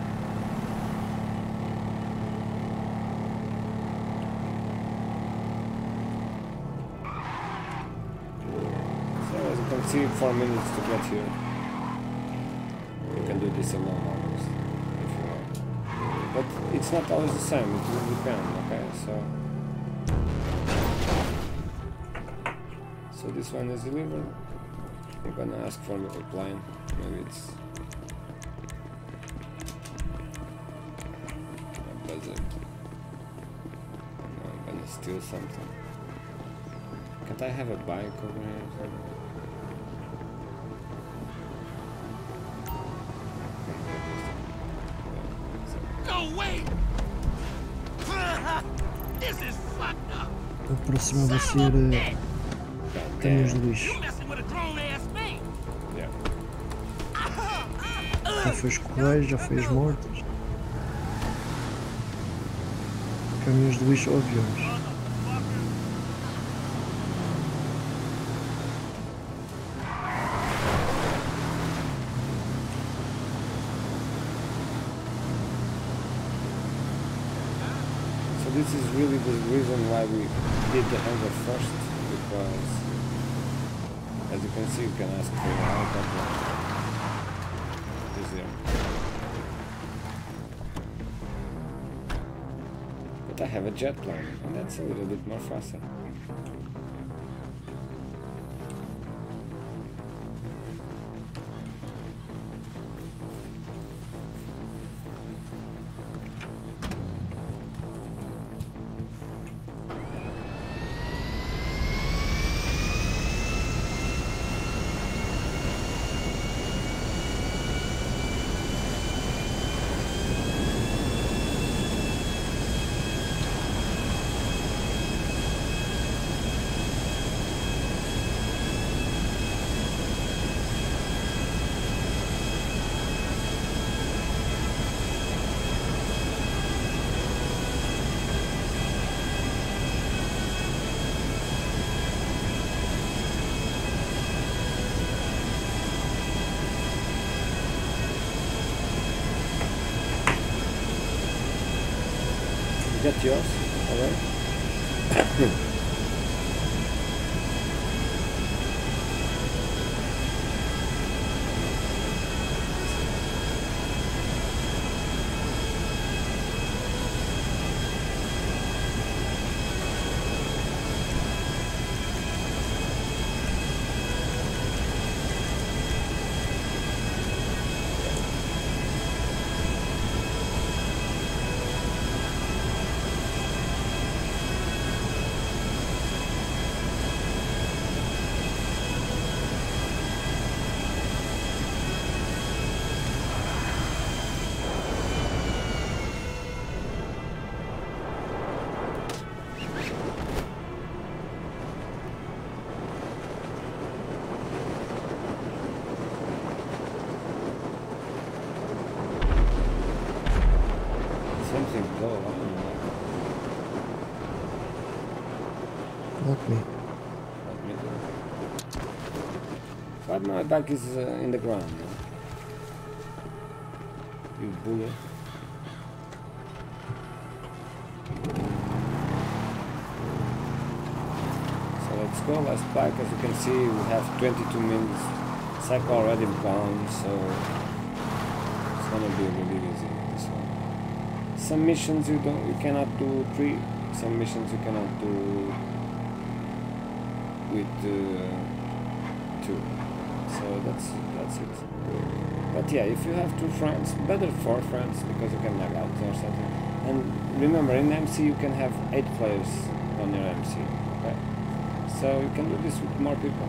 So as you can see, 4 minutes to get here. You can do this alone almost, if you want. But it's not always the same, it will depend, okay? So this one is delivered. You're gonna ask for a reply. Maybe it's a buzzer. No, I'm gonna steal something. Can't I have a bike over here? No, wait! This is fucked up! A próxima vai ser caminhões de lixo. You messing with a grown-ass man! Yeah. Já foi os correios, já foi as mortes. Caminhões de lixo ou aviões. So this is really the reason why we did the hangar first, because as you can see, you can ask for help easier. But I have a jet plane, and that's a little bit more faster. Get yours, alright? Something go on. Not me. But my back is in the ground. You bully. So let's go, let's back. As you can see, we have 22 minutes Cycle already gone, so it's gonna be really easy this one. Some missions you cannot do 3. Some missions you cannot do with 2. So that's it. But yeah, if you have 2 friends, better 4 friends because you can lag out or something. And remember, in MC you can have 8 players on your MC. Okay, so you can do this with more people.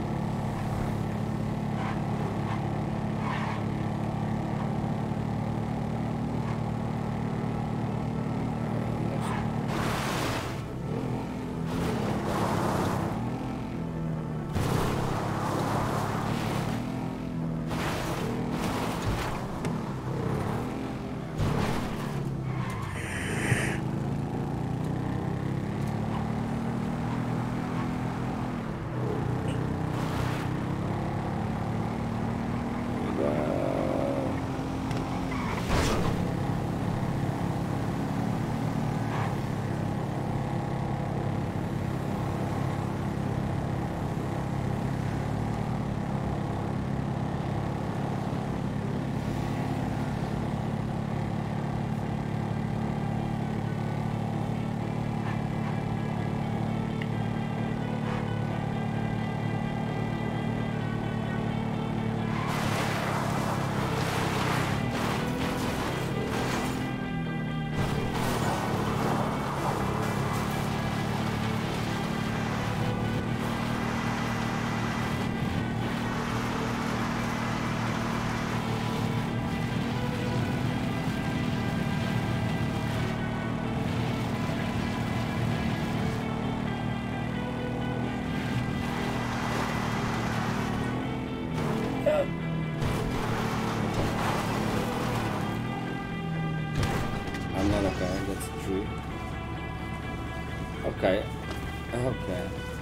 Okay. Okay.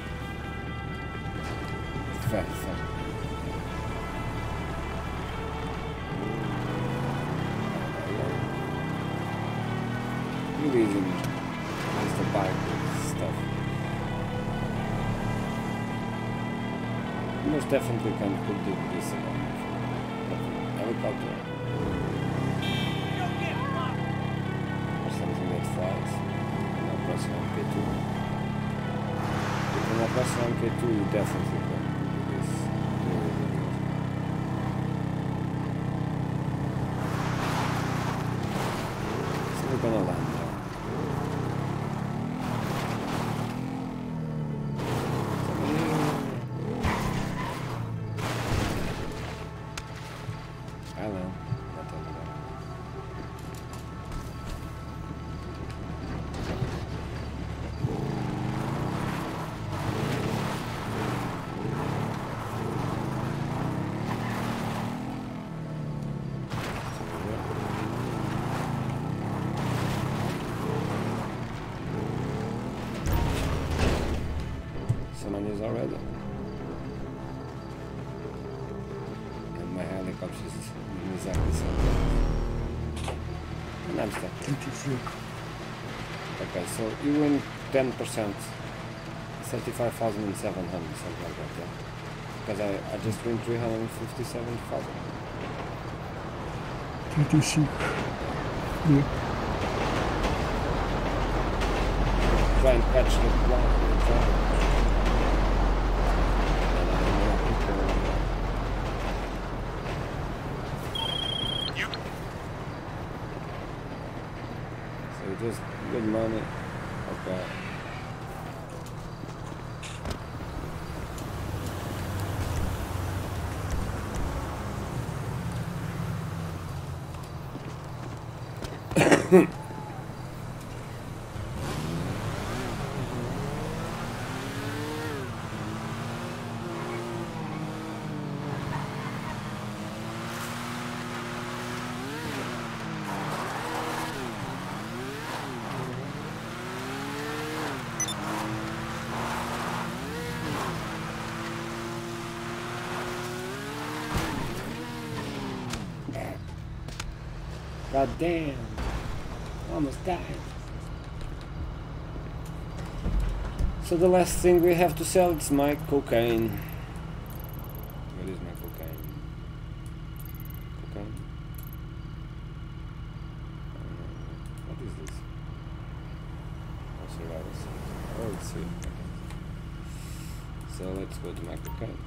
Fair. Really easy. Just the bike stuff. Most definitely could do this again. Helicopter. Or something that flies. Press MK2. If you press MK2, you definitely can do this. So we're gonna land there. I land. Not over there. Someone is already. And my helicopter is exactly the same. And I'm stuck. Okay, so you win 10%. 35,700, something like that, yeah? Because I just win 357,000. 36. Yeah. Try and catch the block. So just good money. Okay. God damn. Almost died. So the last thing we have to sell is my cocaine. Where is my cocaine? Cocaine? What is this? Oh, survival skills. Oh, let's see. Okay. So let's go to my cocaine.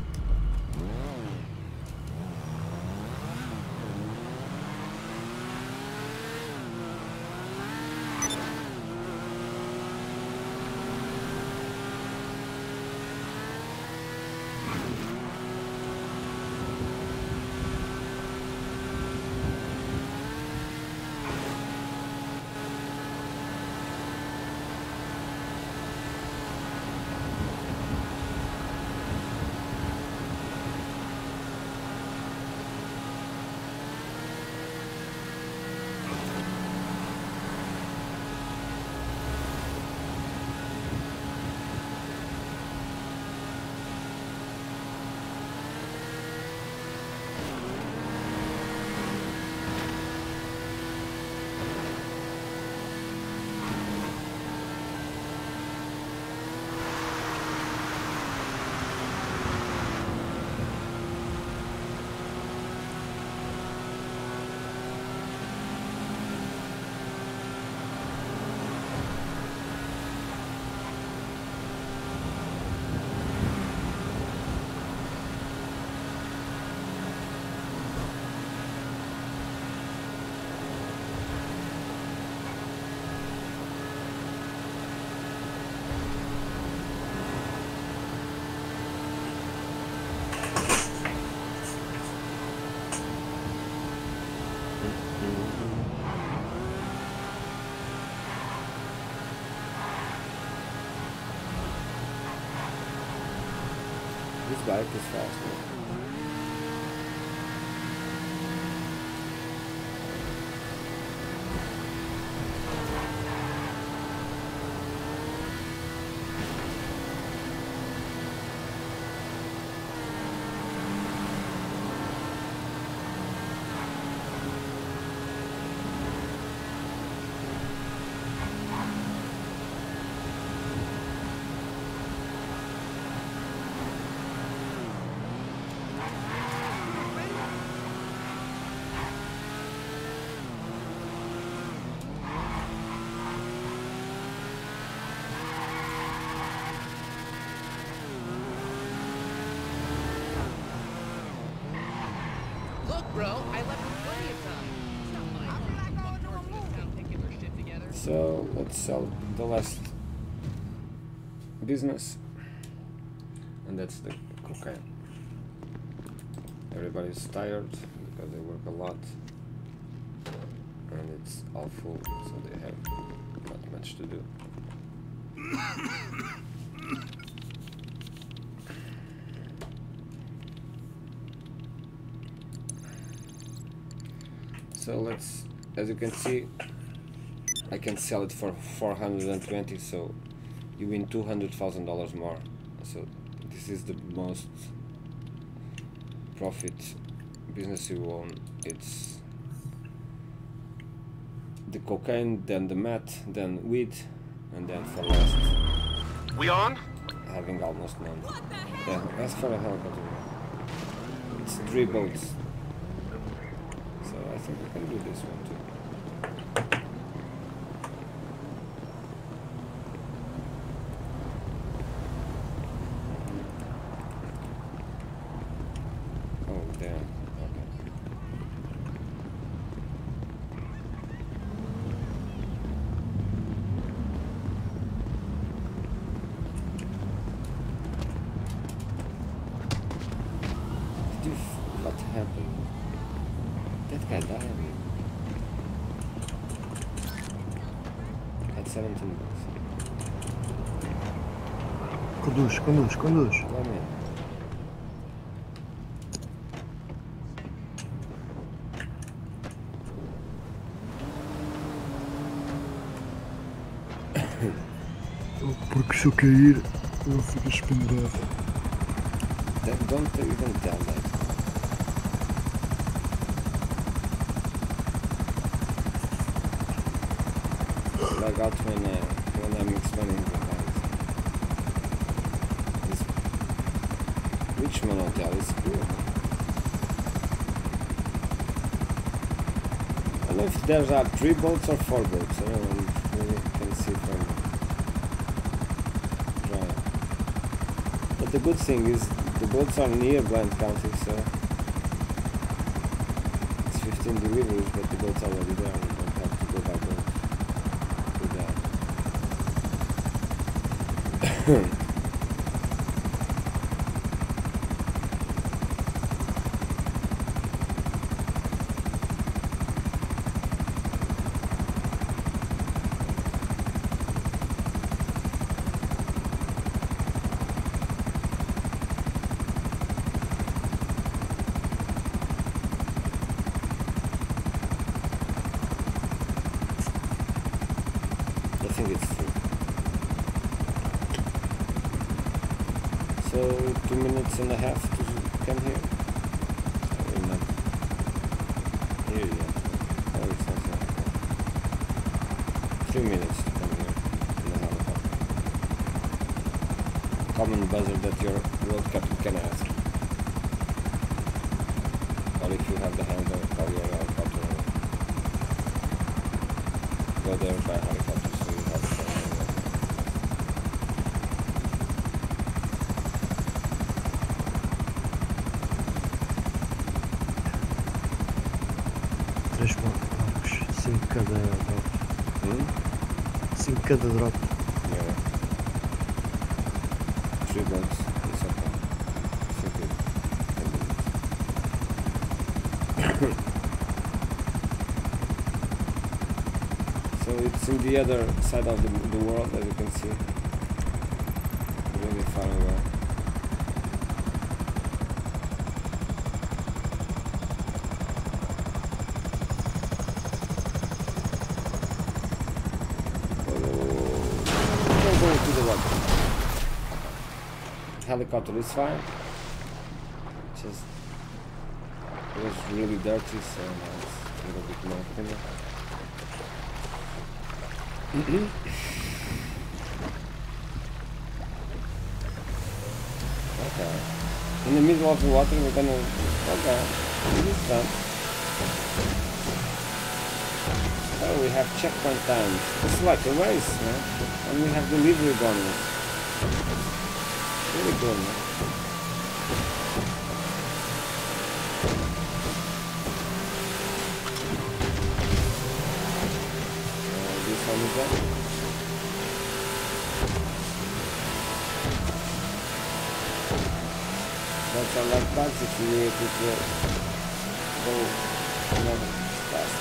This bike is fast. Bro, I left him plenty of time. It's not my fault. Towards this town taking their shit together. So let's sell the last business, and that's the cocaine. Everybody's tired because they work a lot, and it's all full, so they have not much to do. So let's, as you can see, I can sell it for 420, so you win $200,000 more. So this is the most profit business you own. It's the cocaine, then the meth, then weed, and then for last, We on? having almost none. Yeah, as for a helicopter, it's 3 boats. So I think we can do this one too. Oh damn, okay. What happened? That guy died. Had 17 bucks. Conduz. Let me. Porque se eu cair, ele fica pendurado. Don't even tell that. Lag out when I'm explaining the guys. Richmond Hotel is cool. I don't know if there are 3 boats or 4 boats. I don't know if you can see from drive. But the good thing is the boats are near Bland County, so it's 15 deliveries, but the boat's already there. We don't have to go by boat to that. And a half to come here. I remember. Here, yeah. Oh, it's not so. 3 minutes to come here in a helicopter. Common buzzer that your road captain can ask. Or if you have the handle, call your helicopter. Go there by helicopter so you have to. Varmış. 5 cada drop. 5 cada drop. Yeah. 3 boats. It's okay. It's okay. So it's in the other side of the world, as you can see. Really far away. Helicopter is fine. Just it was really dirty, so now it's a little bit more cleaner. Okay. In the middle of the water, we're gonna. Okay, it is done. Oh, we have checkpoint times. It's like a race, man. And we have delivery bonus. Really good, man. This one is done. That's our left box if you need to go fast.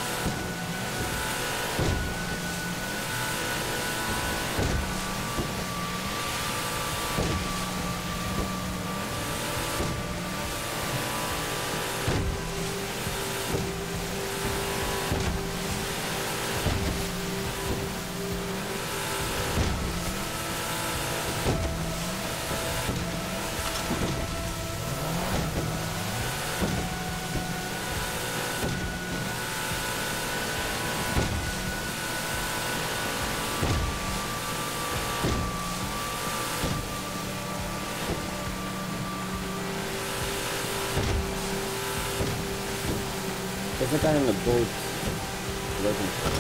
There's a guy on the boat looking for it.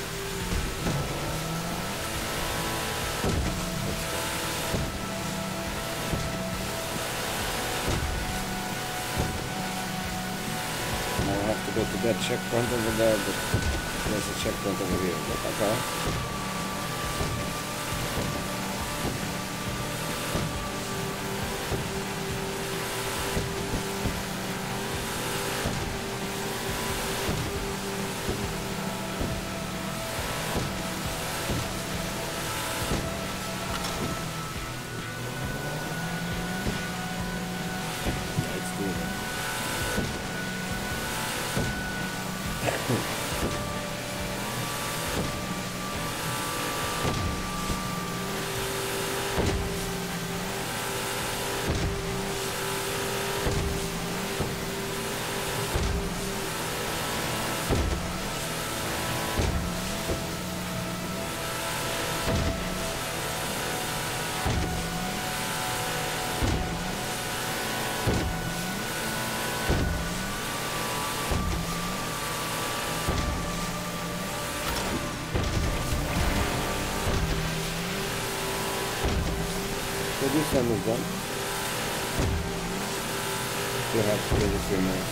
Now I have to go to that checkpoint over there, but there's a checkpoint over here. But okay. This one is done. You have 33 minutes.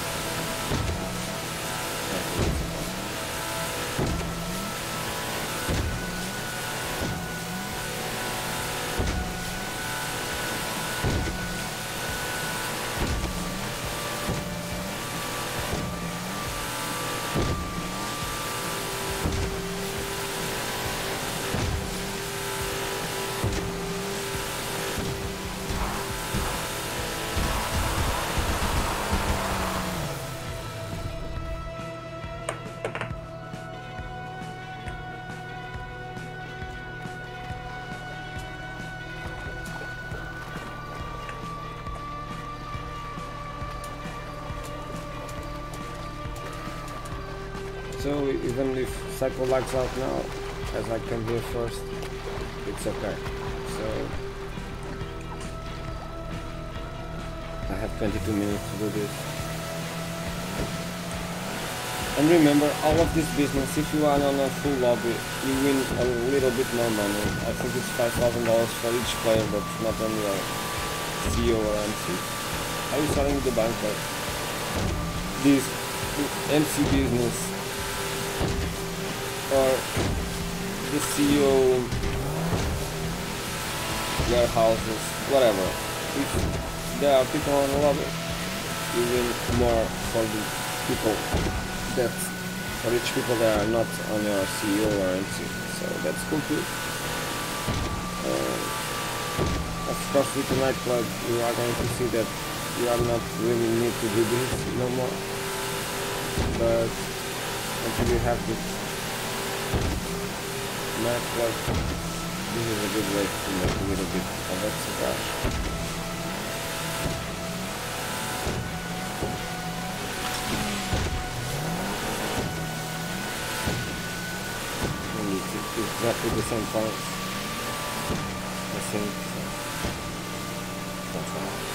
So even if Cycle lags out now, as I come here first, it's okay. So I have 22 minutes to do this. And remember, all of this business, if you are on a full lobby, you win a little bit more money. I think it's $5,000 for each player, but not on your CEO or MC. Are you selling the banker? This MC business or the CEO warehouses, whatever. If there are people on the lobby, you win more for the people that, for each people that are not on your CEO or MC. So that's cool too. Of course, with the nightclub, you are going to see that you are not really need to do this no more. But until you have this nightclub, this is a good way to make a little bit of extra cash. And it's exactly the same points, I think. So that's all.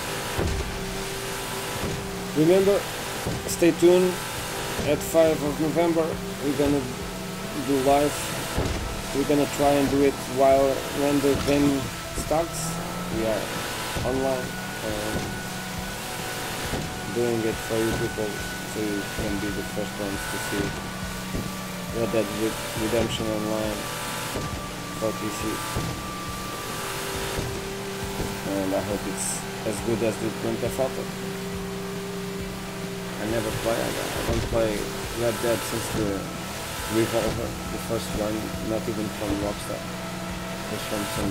Remember, stay tuned. At 5 of November, we're gonna do live. We're gonna try and do it when the game starts. We are online, doing it for you people, so you can be the first ones to see Red Dead Redemption Online for PC. And I hope it's as good as the Methamphetamine. I never play. I don't play Red Dead since the Revolver, the first one, not even from Rockstar. It was from some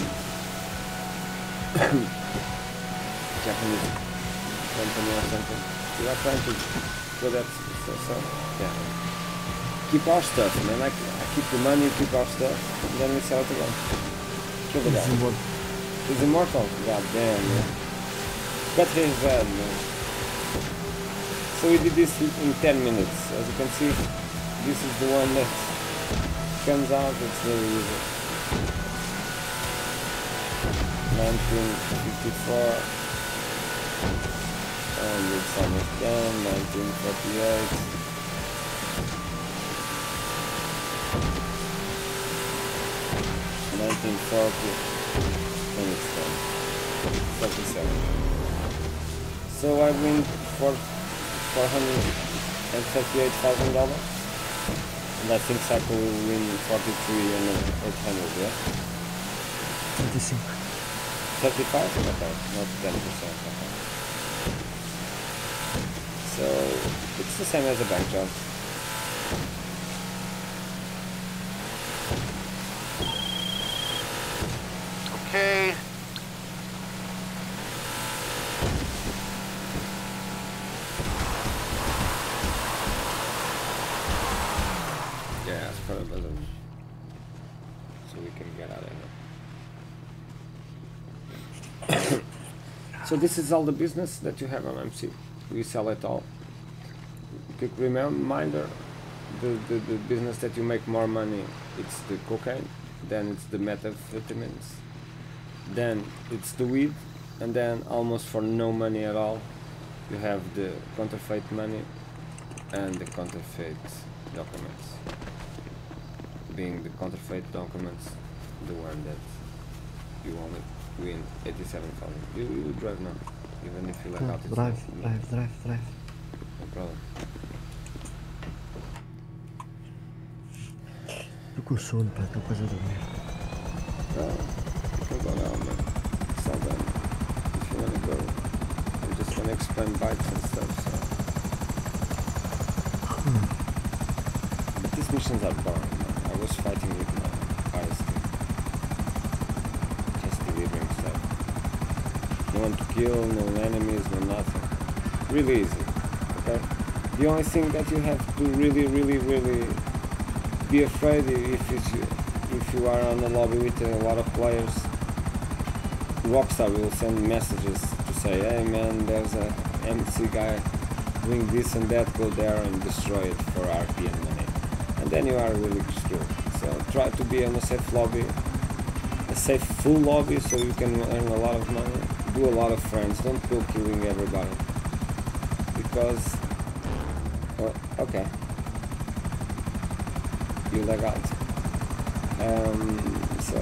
Japanese company or something. We are trying to do that. So yeah. Keep our stuff, man. I keep the money, keep our stuff, and then we sell it again. Kill the guy. He's immortal. God damn, man. But he's bad, man. So we did this in 10 minutes. As you can see, this is the one that comes out. It's very easy. 1954. And it's almost done. 1948. 1940. And it's done. 47. So I win for $438,000, and I think Cycle will win 43 and 800, yeah? 35. 35? Okay, not 10%, okay. So, it's the same as a bank job. Okay. For a little, so we can get out of here. So this is all the business that you have on MC. We sell it all. Quick reminder, the business that you make more money, it's the cocaine, then it's the methamphetamines, then it's the weed, and then almost for no money at all, you have the counterfeit money and the counterfeit documents. Being the counterfeit documents, the one that you only win 87,000. You drive now, even if you like out. Drive. No problem. Tô com sono, pá, tô quase a dormir. No, you can go now, man. It's all done. If you wanna go, I'm just gonna explain bikes and stuff, so. But these missions are boring, man. I was fighting with my Heists. Just delivering stuff. No one to kill, no enemies, no nothing. Really easy, okay? The only thing that you have to really be afraid if you are on a lobby with a lot of players, Rockstar will send messages to say, hey man, there's a MC guy doing this and that, go there and destroy it for RP and money. And then you are really screwed. So try to be in a safe lobby, a safe full lobby, so you can earn a lot of money, do a lot of friends, don't go killing everybody. Because, well, okay. You leg out. So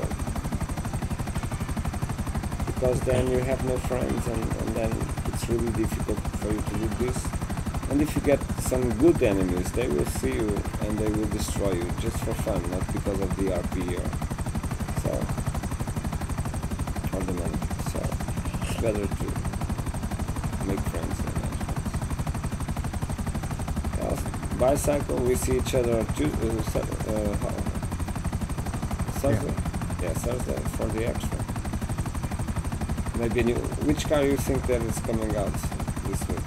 because then you have no friends and then it's really difficult for you to do this. And if you get some good enemies, they will see you and they will destroy you just for fun, not because of the RP or so or the money. So it's better to make friends than not friends. Bicycle, we see each other Thursday? Yeah, Thursday for the extra. Maybe which car you think that is coming out this week?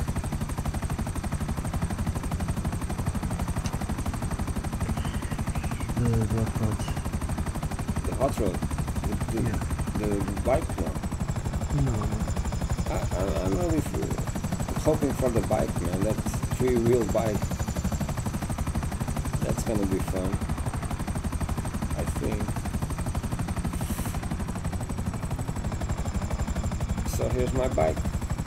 The hot rod. The hot rod? The bike one? No. I'm really hoping for the bike, man. That 3-wheel bike. That's gonna be fun, I think. So here's my bike.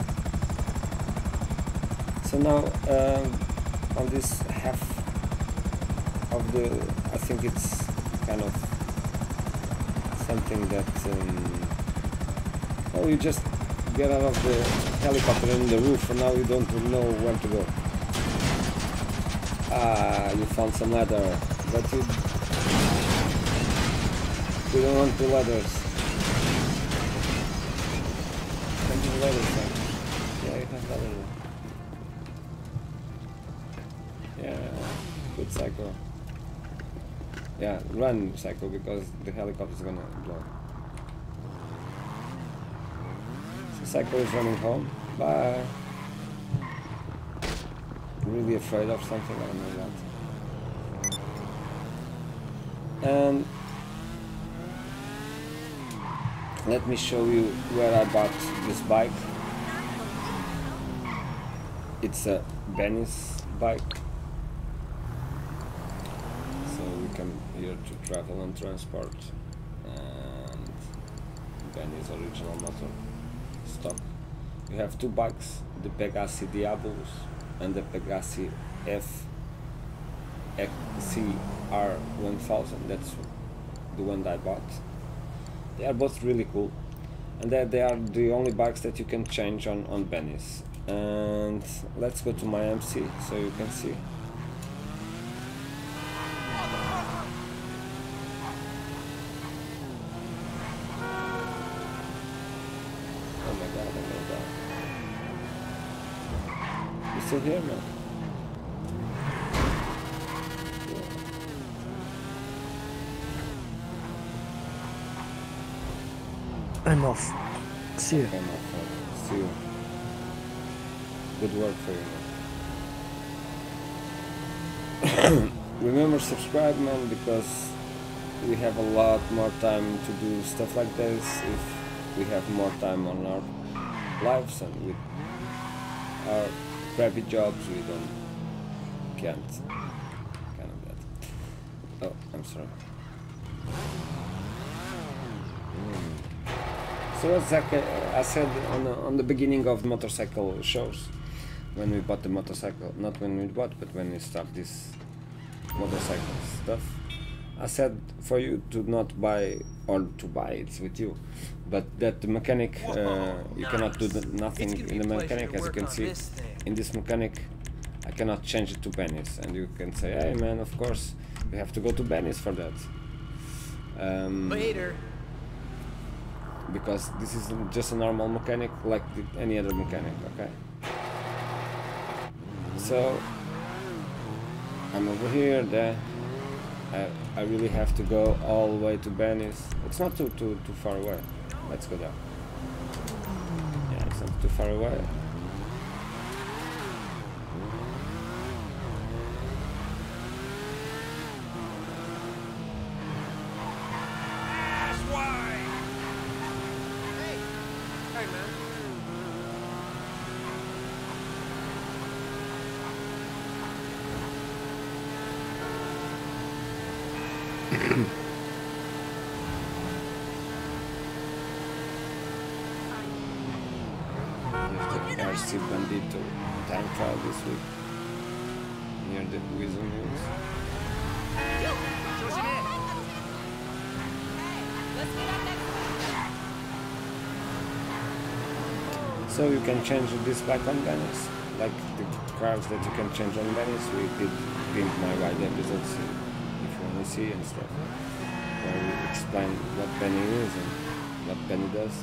So now on this half of the, I think it's kind of something that oh, you just get out of the helicopter in the roof and now you don't know where to go. Ah, you found some leather, but you don't want the leathers. Come to the leather side. Yeah, you have leather. Yeah, good cycle. Yeah, run cycle because the helicopter's gonna blow. So cycle is running home. Bye. Really afraid of something, I know that. And let me show you where I bought this bike. It's a Venice bike. So we come here to travel and transport. And Venice original motor stock. You have two bikes, the Pegassi Diablos and the Pegassi FXCR1000. That's the one that I bought. They are both really cool, and they are the only bikes that you can change on Venice. And let's go to my MC so you can see. Oh my god, you still here, man? I'm off. See you. Okay, my friend. See you. Good work for you, man. Remember, subscribe, man, because we have a lot more time to do stuff like this if we have more time on our lives, and with our crappy jobs we can't kind of that. Oh, I'm sorry. So as I said on the beginning of motorcycle shows, when we bought the motorcycle, not when we bought, but when we start this motorcycle stuff, I said for you to not buy, or to buy it with you, but that the mechanic, you cannot do nothing in the mechanic. As you can see, in this mechanic I cannot change it to pennies, and you can say, hey man, of course you have to go to pennies for that. Later. Because this is just a normal mechanic like any other mechanic, okay? So I'm over here, there. I really have to go all the way to Benny's. It's not too far away. Let's go there. Yeah, it's not too far away. Bandito time trial this week near the Weasel News. So you can change this bike on Venice, like the cars that you can change on Venice. We did Pimp My Ride episodes if you want to see and stuff, where we explain what Benny is and what Benny does.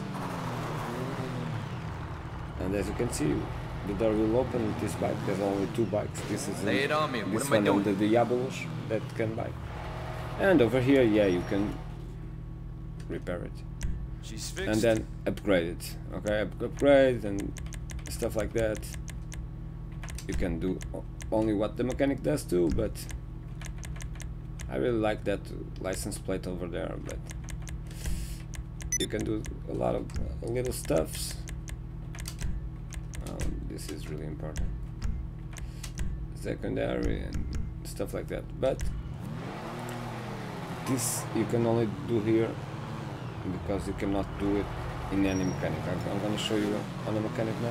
And as you can see, the door will open with this bike. There's only two bikes. This is Lay it on me. What this am I one doing? and the Diabolos that can buy. And over here, yeah, you can repair it. She's fixed. And then upgrade it. Okay, upgrade and stuff like that. You can do only what the mechanic does too, but I really like that license plate over there. But you can do a lot of little stuffs. This is really important. Secondary and stuff like that. But this you can only do here because you cannot do it in any mechanic. I'm gonna show you on a mechanic now.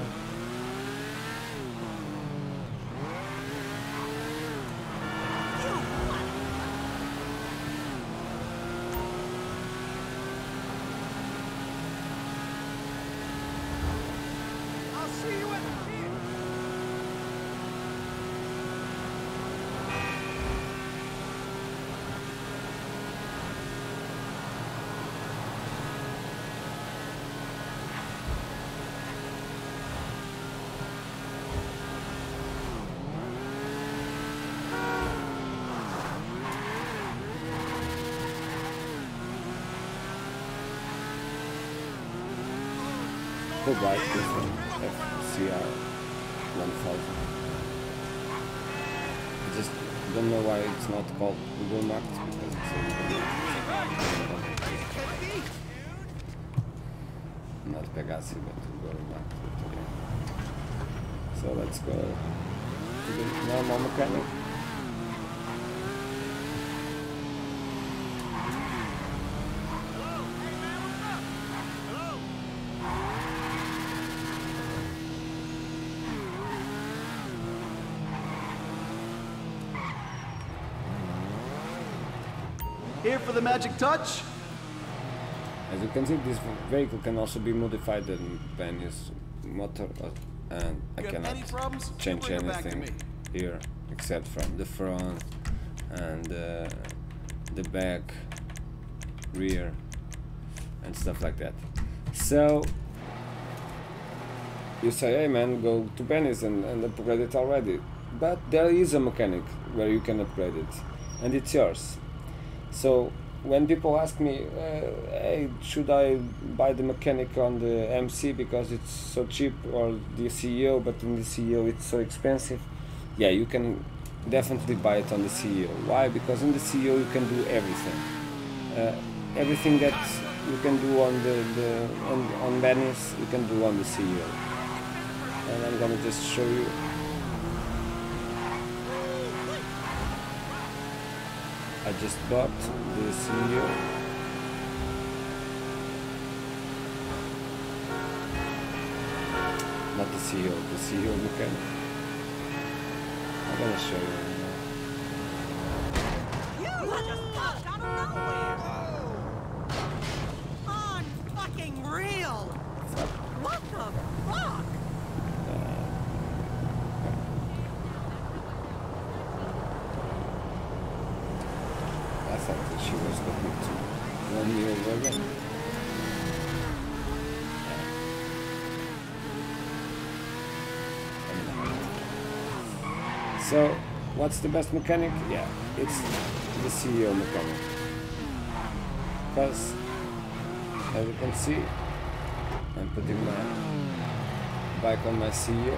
Cool bike, this one, FCR 1000. I just don't know why it's not called Google Maps, because it's a not Pegasi, but Google Maps. So let's go to the normal mechanic. Here for the magic touch? As you can see, this vehicle can also be modified in Benny's motor, and I cannot change anything here except from the front and the back, rear, and stuff like that. So you say, hey man, go to Benny's and upgrade it already. But there is a mechanic where you can upgrade it, and it's yours. So when people ask me, hey, should I buy the mechanic on the MC because it's so cheap, or the CEO, but in the CEO it's so expensive? Yeah, you can definitely buy it on the CEO. Why? Because in the CEO you can do everything. Everything that you can do on on Venice, you can do on the CEO. And I'm gonna just show you. I just bought the CEO. Not the CEO, the CEO mechanic. I'm gonna show you. just got me to run me over again. So, what's the best mechanic? Yeah, it's the CEO mechanic. Because, as you can see, I'm putting my bike on my CEO.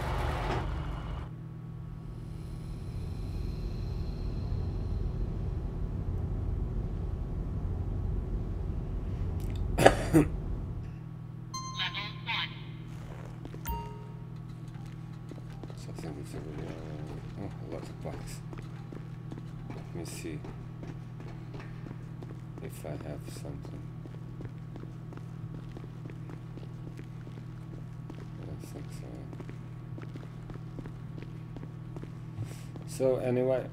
So I think it's a lot of bikes. Let me see if I have something. I don't think so. So anyway,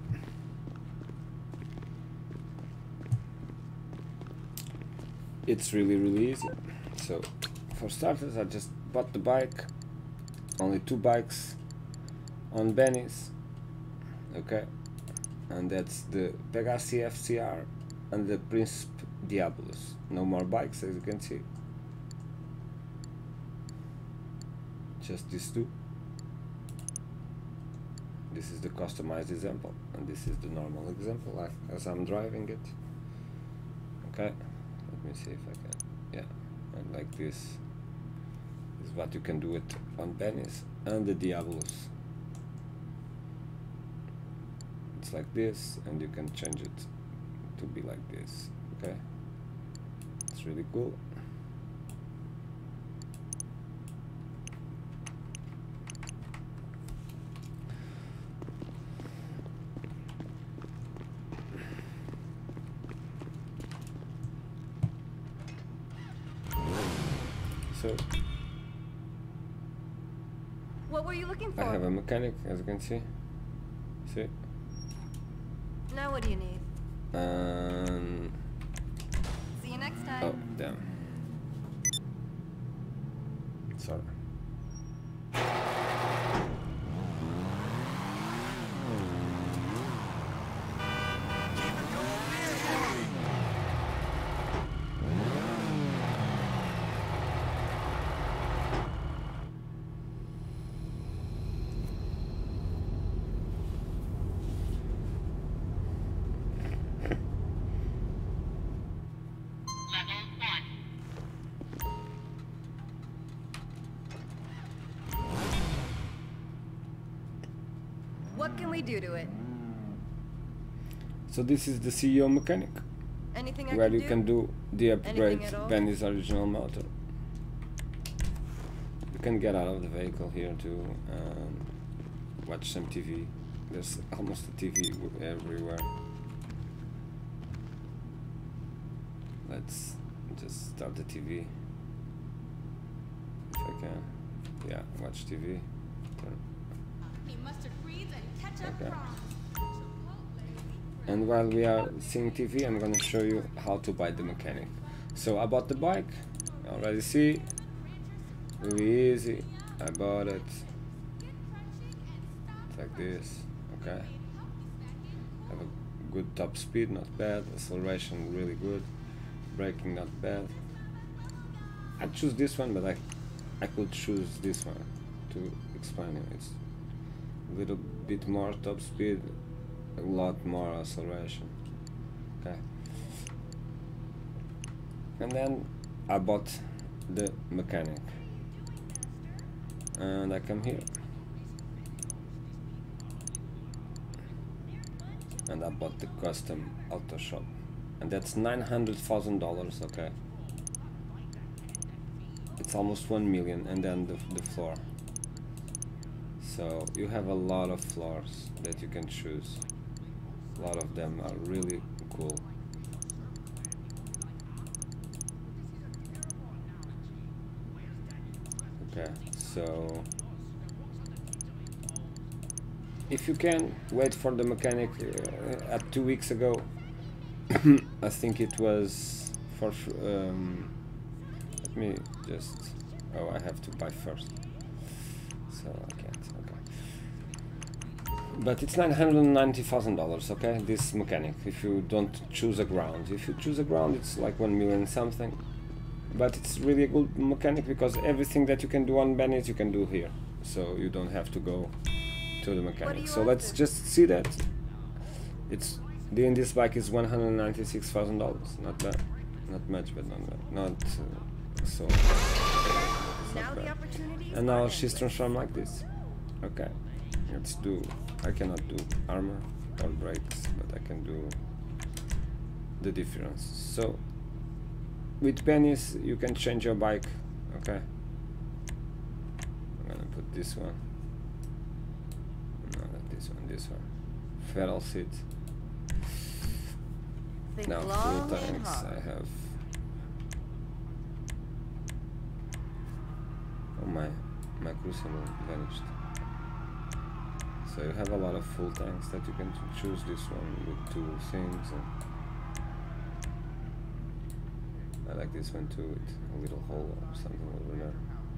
it's really easy. So for starters, I just bought the bike, only 2 bikes on Benny's, okay, and that's the Pegasi FCR and the Principe Diabolus. No more bikes, as you can see, just these 2. This is the customized example, and this is the normal example, like as I'm driving it. Okay, let me see if I can. Yeah, and like this is what you can do it on Benny's and the Diabolus. It's like this, and you can change it to be like this. Okay, it's really cool. So What were you looking for? I have a mechanic, as you can see. See? Now what do you need? See you next time. Oh, damn. Sorry. What can we do to it? So this is the CEO mechanic, Anything I where can you do? can do the upgrade at all? Benny's original motor. You can get out of the vehicle here to watch some TV. There's almost a TV everywhere. Let's just start the TV. If I can. Yeah, watch TV. Okay. And while we are seeing TV, I'm gonna show you how to buy the mechanic. So I bought the bike, you already see, really easy. I bought it. It's like this, okay. Have a good top speed, not bad. Acceleration really good. Braking not bad. I choose this one, but I could choose this one to explain it. It's a little bit more top speed, a lot more acceleration. Okay. And then I bought the mechanic. And I come here. And I bought the custom auto shop. And that's $900,000, okay. It's almost 1 million, and then the floor. So you have a lot of floors that you can choose. A lot of them are really cool. Okay, so if you can wait for the mechanic at 2 weeks ago, I think it was for let me just, oh, I have to buy first, so I can't. Okay, But it's $990,000, okay? This mechanic, if you don't choose a ground. If you choose a ground, it's like 1 million something. But it's really a good mechanic because everything that you can do on Benny's you can do here. So you don't have to go to the mechanic. So let's just see that. It's doing this bike is $196,000. Not bad. Not much, but not bad. Not so. Now the opportunity. And now she's transformed like this. Okay. Let's do. I cannot do armor or brakes, but I can do the difference. So with pennies you can change your bike. Okay. I'm gonna put this one. No, not this one. This one. Feral seat. Now full tanks. I have. Oh my crucible vanished. So you have a lot of full tanks that you can choose. This one with 2 things. I like this one too, with a little hole or something over there.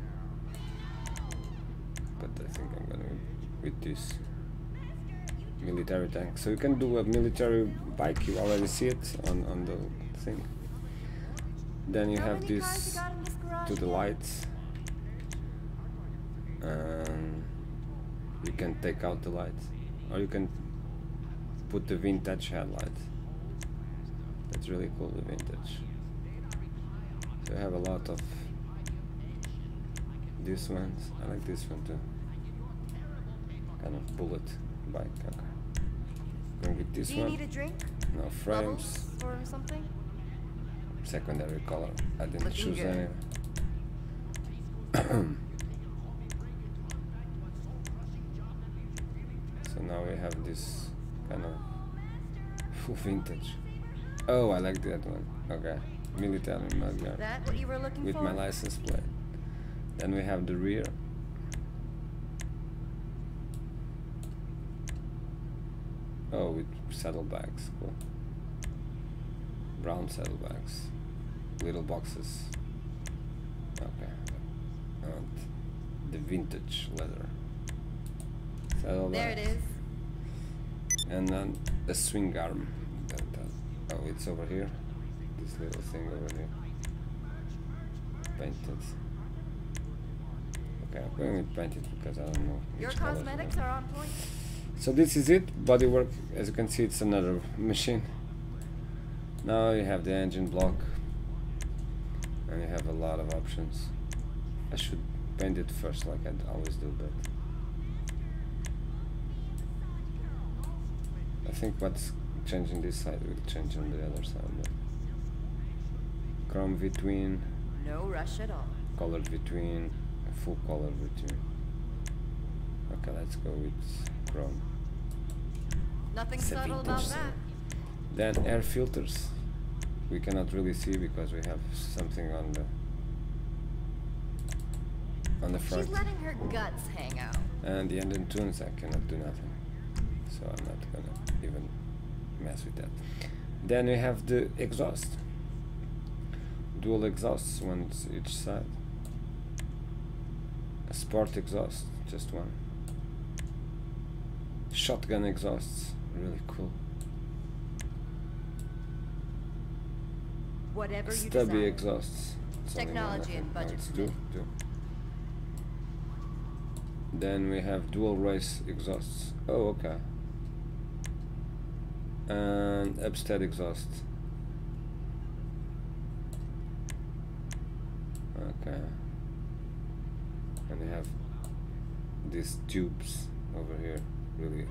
But I think I'm gonna with this military tank. So you can do a military bike. You already see it on the thing. Then you have this to the lights. You can take out the lights, or you can put the vintage headlight. That's really cool, the vintage. So you have a lot of these ones. I like this one too. Kind of bullet bike. Okay. Going with this one. Do you need a drink? No frames. Bubbles or something? Secondary color. I didn't Looking choose good. any. So now we have this kind of full vintage. Oh, I like that one. Okay, military mugger That what you were looking with for? my license plate. Then we have the rear. Oh, with saddlebags. Cool. Brown saddlebags. Little boxes. Okay. And the vintage leather. Saddlebags. There it is. And then the swing arm. Oh, it's over here. This little thing over here. Painted. Okay, I'm going with painted because I don't know. Your which colors cosmetics are. are on point. So this is it. Bodywork. As you can see, it's another machine. Now you have the engine block. And you have a lot of options. I should paint it first like I always do, but I think what's changing this side will change on the other side. But chrome between, No rush at all. colored between, full color between. Okay, let's go with chrome. Nothing It's a subtle vintage about thing. that. Then air filters. We cannot really see because we have something on the front. She's letting her guts hang out. And the engine tunes, I cannot do nothing. So I'm not gonna even mess with that. Then we have the exhaust. Dual exhausts, one each side. A sport exhaust, just one. Shotgun exhausts, really cool. Whatever you Stubby decide. exhausts. It's only one, I Technology and think. budget No, it's permit. two. Then we have dual race exhausts. Oh, okay. And upstead exhaust. Okay. And we have these tubes over here, really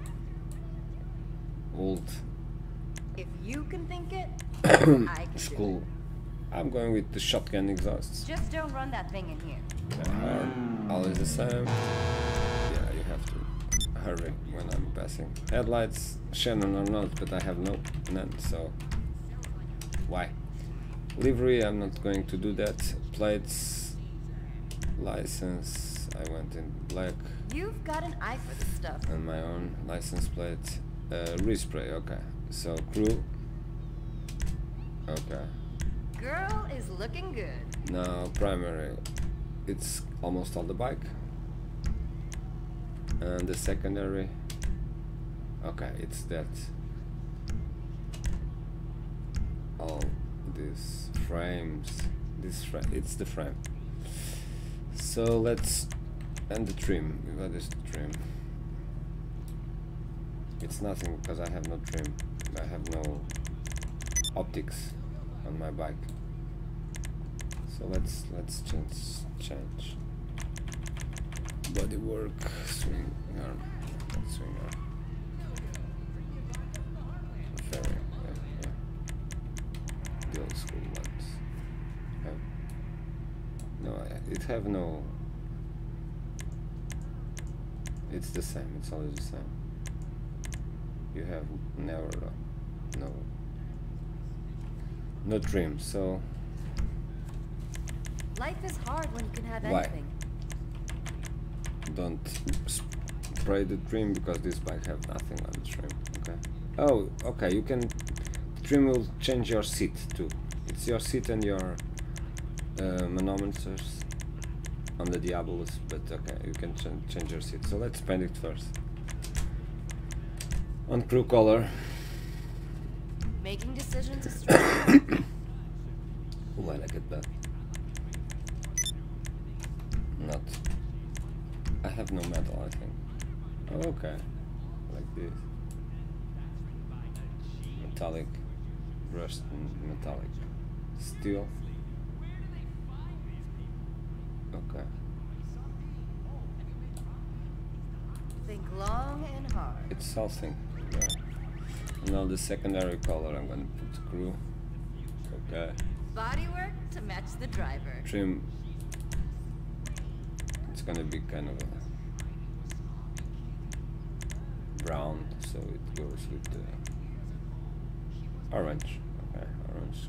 old If you can think it, I can school. I'm going with the shotgun exhausts. Just don't run that thing in here. Always the same. Yeah, you have to hurry when I'm passing. Headlights, Shannon or not, but I have none, so why? Livery, I'm not going to do that. Plates, license, I went in black, You've got an eye for this stuff. and my own license plate. Respray, okay. So crew, okay. Girl is looking good. Now primary, it's almost all the bike, and the secondary Okay, it's that. All these frames. It's the frame. So let's and the trim. What is the trim? It's nothing because I have no trim. I have no optics on my bike. So let's change. Bodywork, swing arm, swing arm. Fairing, yeah. The old school ones. No, it have no. It's the same. It's always the same. You have never no trim. So Life is hard when you can have Why? anything. don't spray the trim because this bike have nothing on the trim. Okay. Oh, okay. You can. Trim will change your seat too. It's your seat and your manometers on the Diabolus, but okay, you can change your seat. So let's paint it first. On crew color. Making decisions is stressful. Oh, I like it bad. Not. I have no metal, I think. Oh, okay. Like this. Metallic. Brushed metallic. Steel. Okay. Think long and hard. It's something. Yeah. Now the secondary color I'm gonna put crew. Okay. Bodywork to match the driver. Trim. It's gonna be kind of a brown, so it goes with the orange. Okay, orange.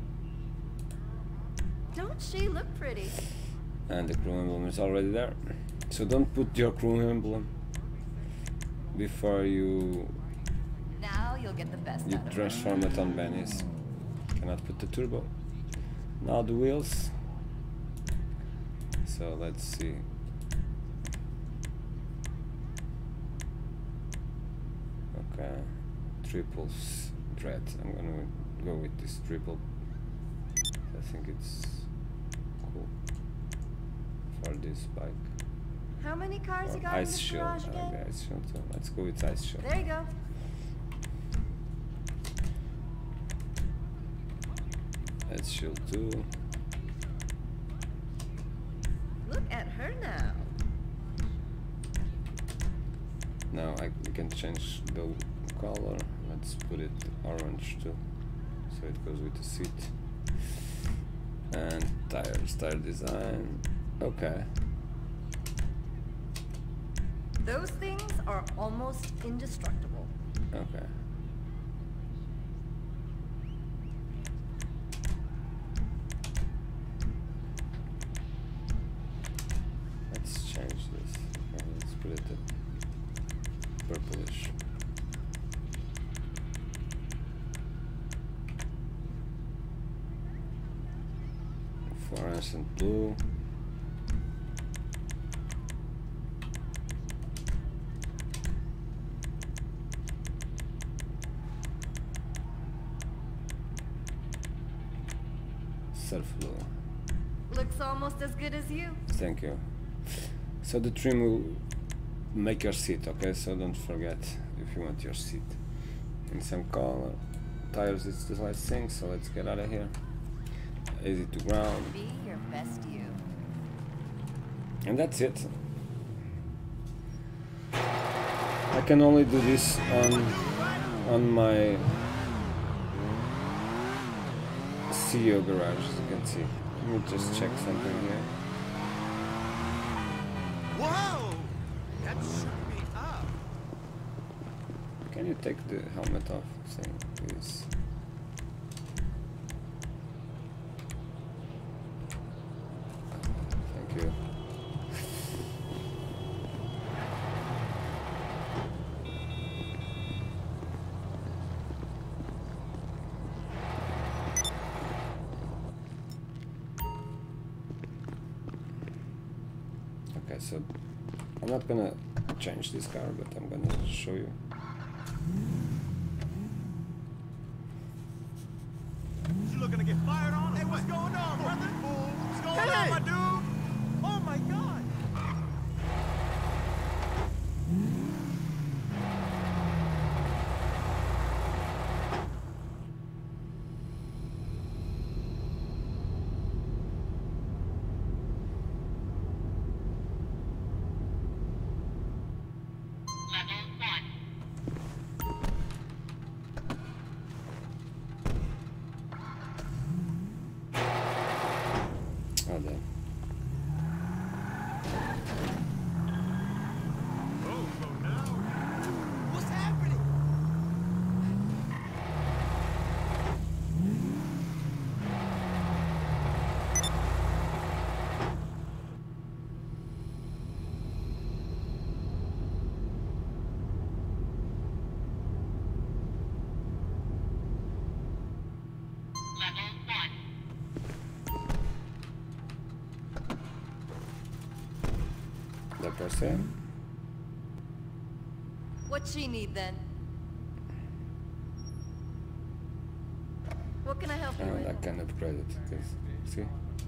Don't she look pretty? And the crew emblem is already there. So don't put your crew emblem before you Now you'll get the best out of it. transform it on Benny's. Cannot put the turbo. Now the wheels. So let's see. Okay, triple thread. I'm gonna go with this triple. I think it's cool for this bike. How many cars Or you got in ice this shield. garage again? Okay, ice shield. So let's go with ice shield. There you go. Ice shield 2. Look at her now. Now we can change the color. Let's put it orange too, so it goes with the seat. And tires, tire design. Okay. Those things are almost indestructible. Okay. Let's change this. Let's put it purplish. Fluorescent blue. Surf blue. Looks almost as good as you. Thank you. So the trim will make your seat, okay? So don't forget if you want your seat in some color. Tires is the last thing, so let's get out of here. Easy to ground. Be your best you. And that's it. I can only do this on my CEO garage, as you can see. Let me just check something here. Whoa! That shook me up. Can you take the helmet off, thing, please? Thank you. Okay, so I'm not gonna change this car, but I'm gonna show you. You looking to get fired on? Hey, what's going on, brother? What's going on, my dude? Oh my God! What's happening? The person. What's she need then? What can I help you with? I can upgrade it. See?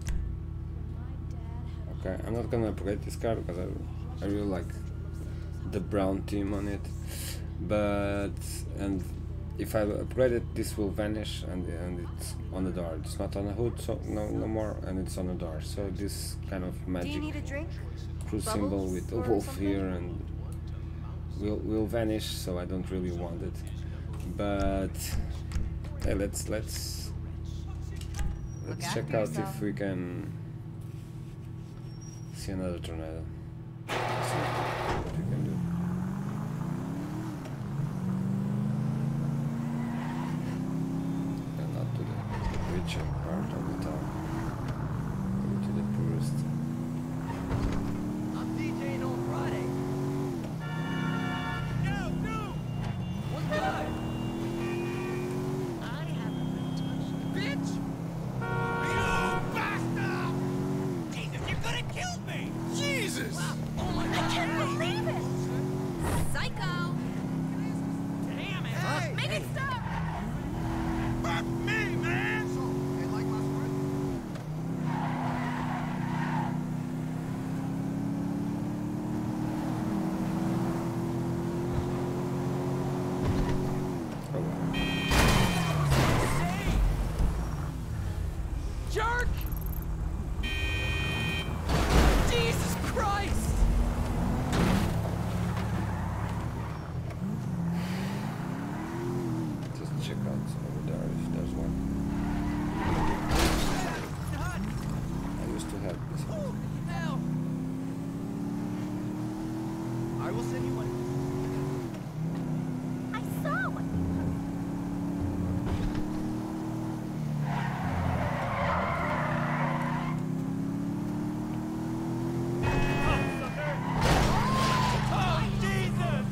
Okay, I'm not gonna upgrade this car because I really like the brown theme on it. But if I upgrade it, this will vanish and it's on the door. It's not on the hood, so no more, and it's on the door. So this kind of Do you magic need a drink? cruise symbol with a or wolf something? here and will vanish. So I don't really want it. But hey, let's check after out yourself. if we can see another tornado. See what we can do. And not to the richer part of the town. Maybe to the poorest. I'm DJing on Friday. No! What's good? I haven't been touched. Bitch! You bastard! Jesus, you could have killed me! Jesus! Oh my I God! can't believe it! Psycho! Damn it! Hey! Make it stop! Fuck me, man! Hey, like my friend? Oh well. Jerk! Jesus Christ! Just check out over there if there's one. I used to have this one. Hell! I will send you money. I saw what you Oh, Jesus!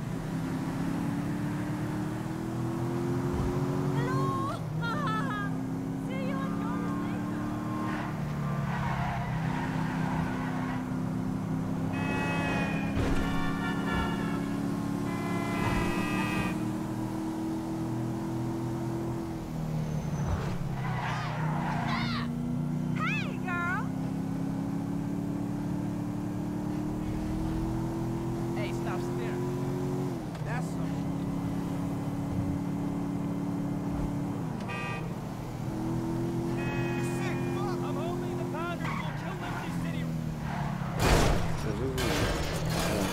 Hello! See you on conversation. Hey, girl! Hey, stop staring. That's some... You sick fuck! I'm only the pounder who will kill Liberty City. So this is,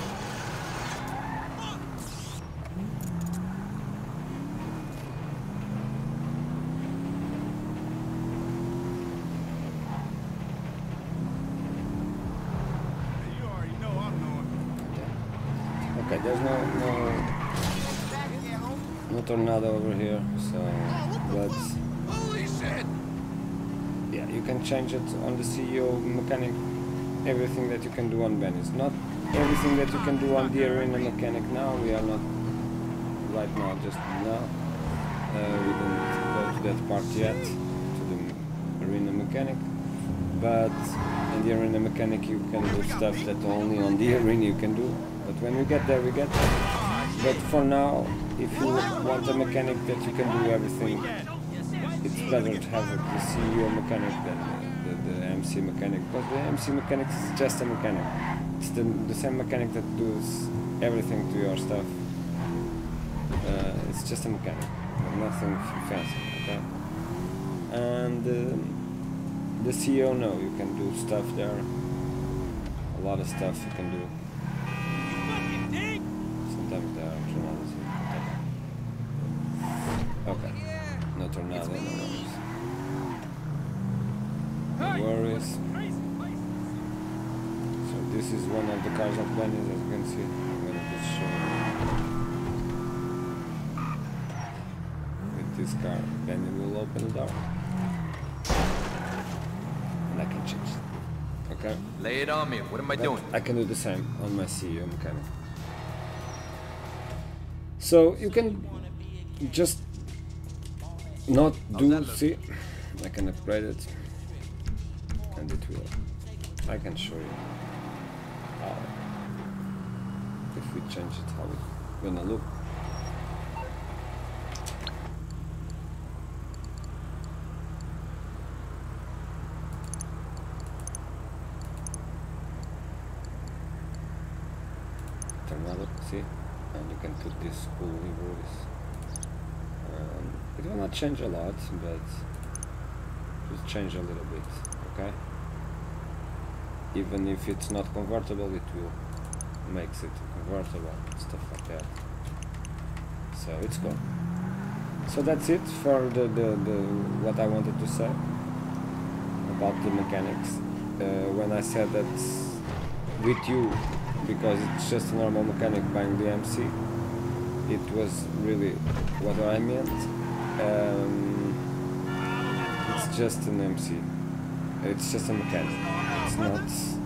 You already know I'm knowing. okay, there's no tornado over here, so but Holy shit! yeah, you can change it on the CEO mechanic. Everything that you can do on Venice, not everything that you can do on the arena mechanic. Now we are not right now, just now. We didn't go to that part yet, to the arena mechanic. But in the arena mechanic, you can do stuff that only on the arena you can do. But when we get there, we get there. But for now, if you want a mechanic that you can do everything, it's better to have the CEO mechanic than the MC mechanic, because the MC mechanic is just a mechanic. It's the same mechanic that does everything to your stuff. It's just a mechanic, nothing fancy, okay? And the CEO, no, you can do stuff there. A lot of stuff you can do. Sometimes there are tornadoes. Okay, no tornado, no worries. So this is one of the cars of Benny's, as you can see. I'm gonna just show you. With this car, Benny will open the door. And I can change it. Okay? Lay it on me. What am I doing? I can do the same on my CEO mechanic. So you can just not do, see, I can upgrade it and it will, I can show you how, if we change it, how it's gonna look. Tornado, see, and you can put this cool liveries. It will not change a lot, but just change a little bit, okay? Even if it's not convertible, it will makes it convertible, stuff like that. So it's cool. So that's it for the what I wanted to say about the mechanics. When I said that with you, because it's just a normal mechanic buying the MC, it was really what I meant. It's just an MC. It's just a mechanic. It's not.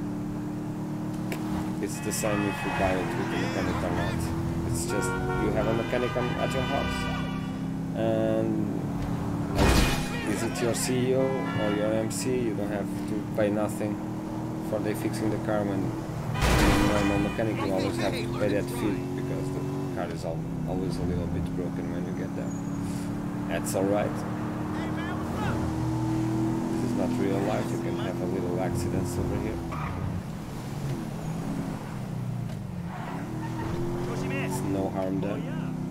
It's the same if you buy it with the mechanic or not. It's just you have a mechanic at your house, and is it your CEO or your MC? You don't have to pay nothing for they fixing the car. When the normal mechanic, you always have to pay that fee because the car is always a little bit broken when you get there. That's alright. This is not real life, you can have a little accidents over here. It's no harm done.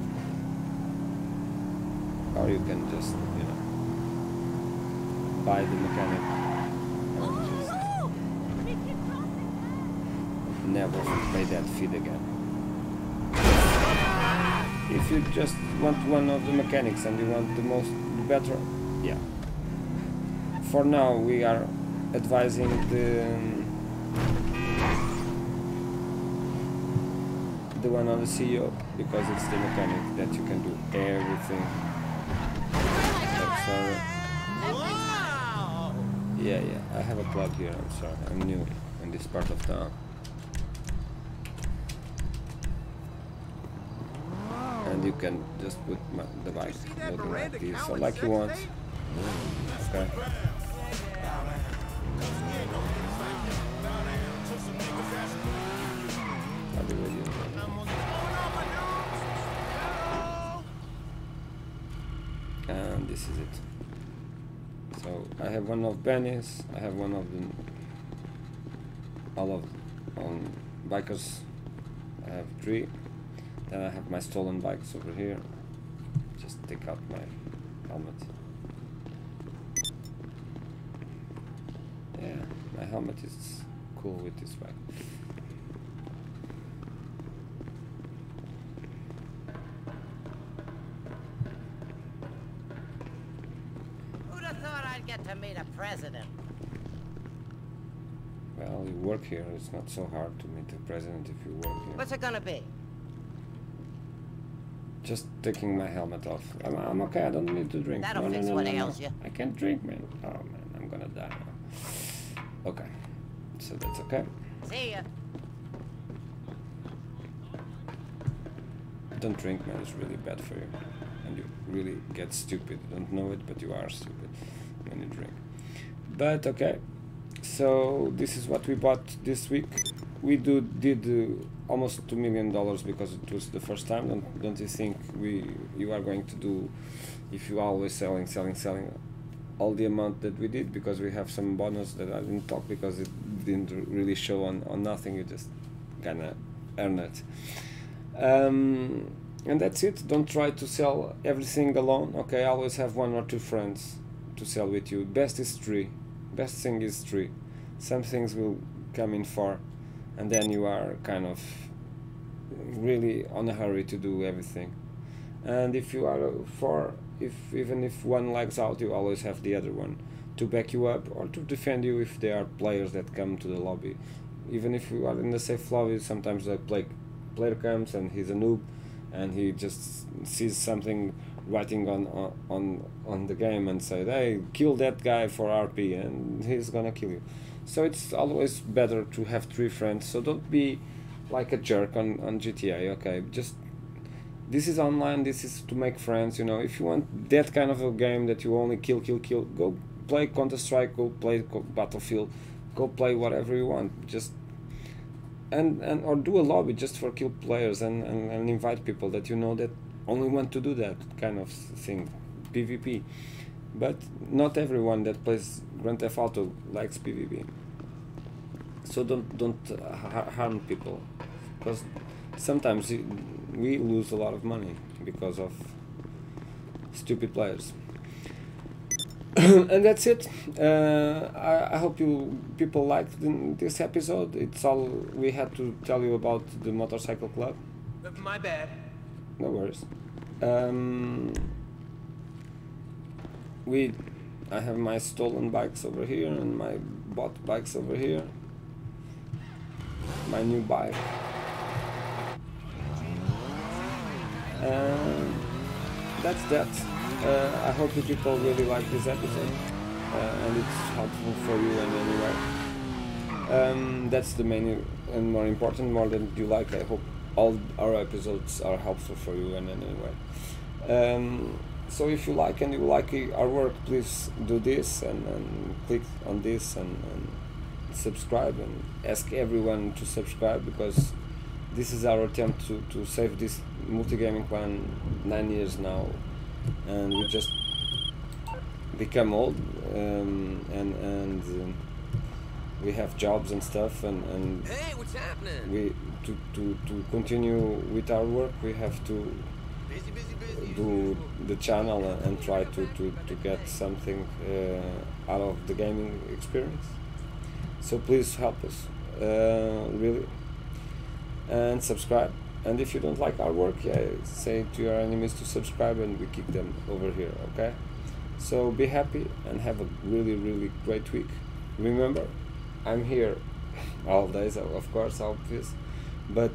Or you can just, you know, buy the mechanic and just never pay that fee again. If you just want one of the mechanics and you want the better, yeah. For now we are advising the one on the CEO because it's the mechanic that you can do everything. Sorry. Wow! Yeah, I have a plug here, I'm sorry, I'm new in this part of town. And you can just put the bike looking like this or like you want. Okay. And this is it. So I have one of Benny's, I have one of the bikers. I have 3. Then I have my stolen bikes over here. Just take out my helmet. Yeah, my helmet is cool with this bike. Who'd have thought I'd get to meet a president? Well, you work here. It's not so hard to meet the president if you work here. What's it gonna be? Just taking my helmet off. I'm okay, I don't need to drink. That'll fix what ails you. I can't drink, man. Oh man, I'm gonna die now. Okay, so that's okay. See ya. Don't drink, man, it's really bad for you. And you really get stupid. You don't know it, but you are stupid when you drink. But okay, so this is what we bought this week. We did almost $2 million because it was the first time. Don't you think you are going to do, if you always selling all the amount that we did, because we have some bonus that I didn't talk because it didn't really show on nothing. You just gonna earn it. And that's it. Don't try to sell everything alone. Okay, always have 1 or 2 friends to sell with you. Best is 3. Best thing is 3. Some things will come in 4, and then you are kind of really on a hurry to do everything. And if you are 4, even if one lags out, you always have the other one to back you up or to defend you if there are players that come to the lobby. Even if you are in the safe lobby, sometimes the player comes and he's a noob and he just sees something writing on the game and say, hey, kill that guy for RP, and he's gonna kill you. So it's always better to have 3 friends. So don't be like a jerk on GTA. Okay, just, this is online, this is to make friends, you know. If you want that kind of a game that you only kill, go play Counter-Strike, go play Battlefield, go play whatever you want. Just and or do a lobby just for kill players and invite people that you know that only want to do that kind of thing, PvP. But not everyone that plays Grand Theft Auto likes PvP. So don't harm people, because sometimes we lose a lot of money because of stupid players. And that's it. I hope people liked this episode. It's all we had to tell you about the motorcycle club. My bad. No worries. I have my stolen bikes over here and my bought bikes over here. My new bike. That's that. I hope you people really like this episode and it's helpful for you in any way. That's the main and more important, more than you like. I hope all our episodes are helpful for you in any way. So if you like and you like our work, please do this and click on this and subscribe, and ask everyone to subscribe, because this is our attempt to save this multi-gaming clan 9 years now, and we just become old, and we have jobs and stuff, and Hey, what's happening? we to continue with our work, we have to Busy. do the channel and try to get something out of the gaming experience. So please help us, really, and subscribe. And if you don't like our work, say to your enemies to subscribe, and we kick them over here. Okay, so be happy and have a really great week. Remember, I'm here all days, of course, obvious, but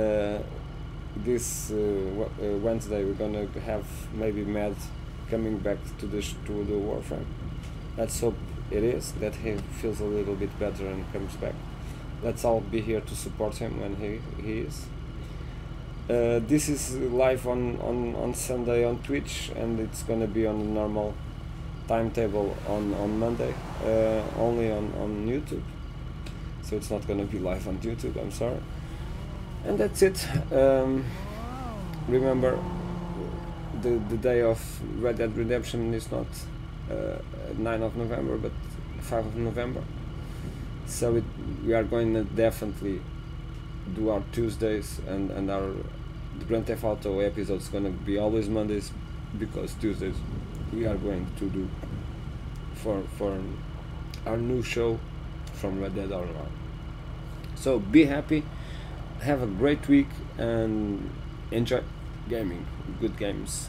this Wednesday we're gonna have maybe Mad coming back to the Warframe. Let's hope it is, that he feels a little bit better and comes back. Let's all be here to support him when he is. This is live on Sunday on Twitch, and it's gonna be on the normal timetable on Monday, only on YouTube. So it's not gonna be live on YouTube, I'm sorry. And that's it. Remember, the day of Red Dead Redemption is not 9 of November, but 5 of November. So we are going to definitely do our Tuesdays, and the Grand Theft Auto episodes going to be always Mondays, because Tuesdays we are going to do for our new show from Red Dead Online. So be happy, have a great week, and enjoy gaming. Good games.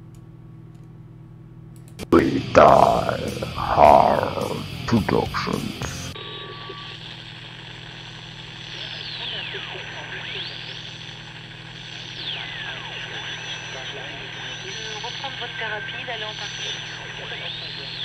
WeDieHard Productions. Reprendre votre thérapie, d'aller en partie.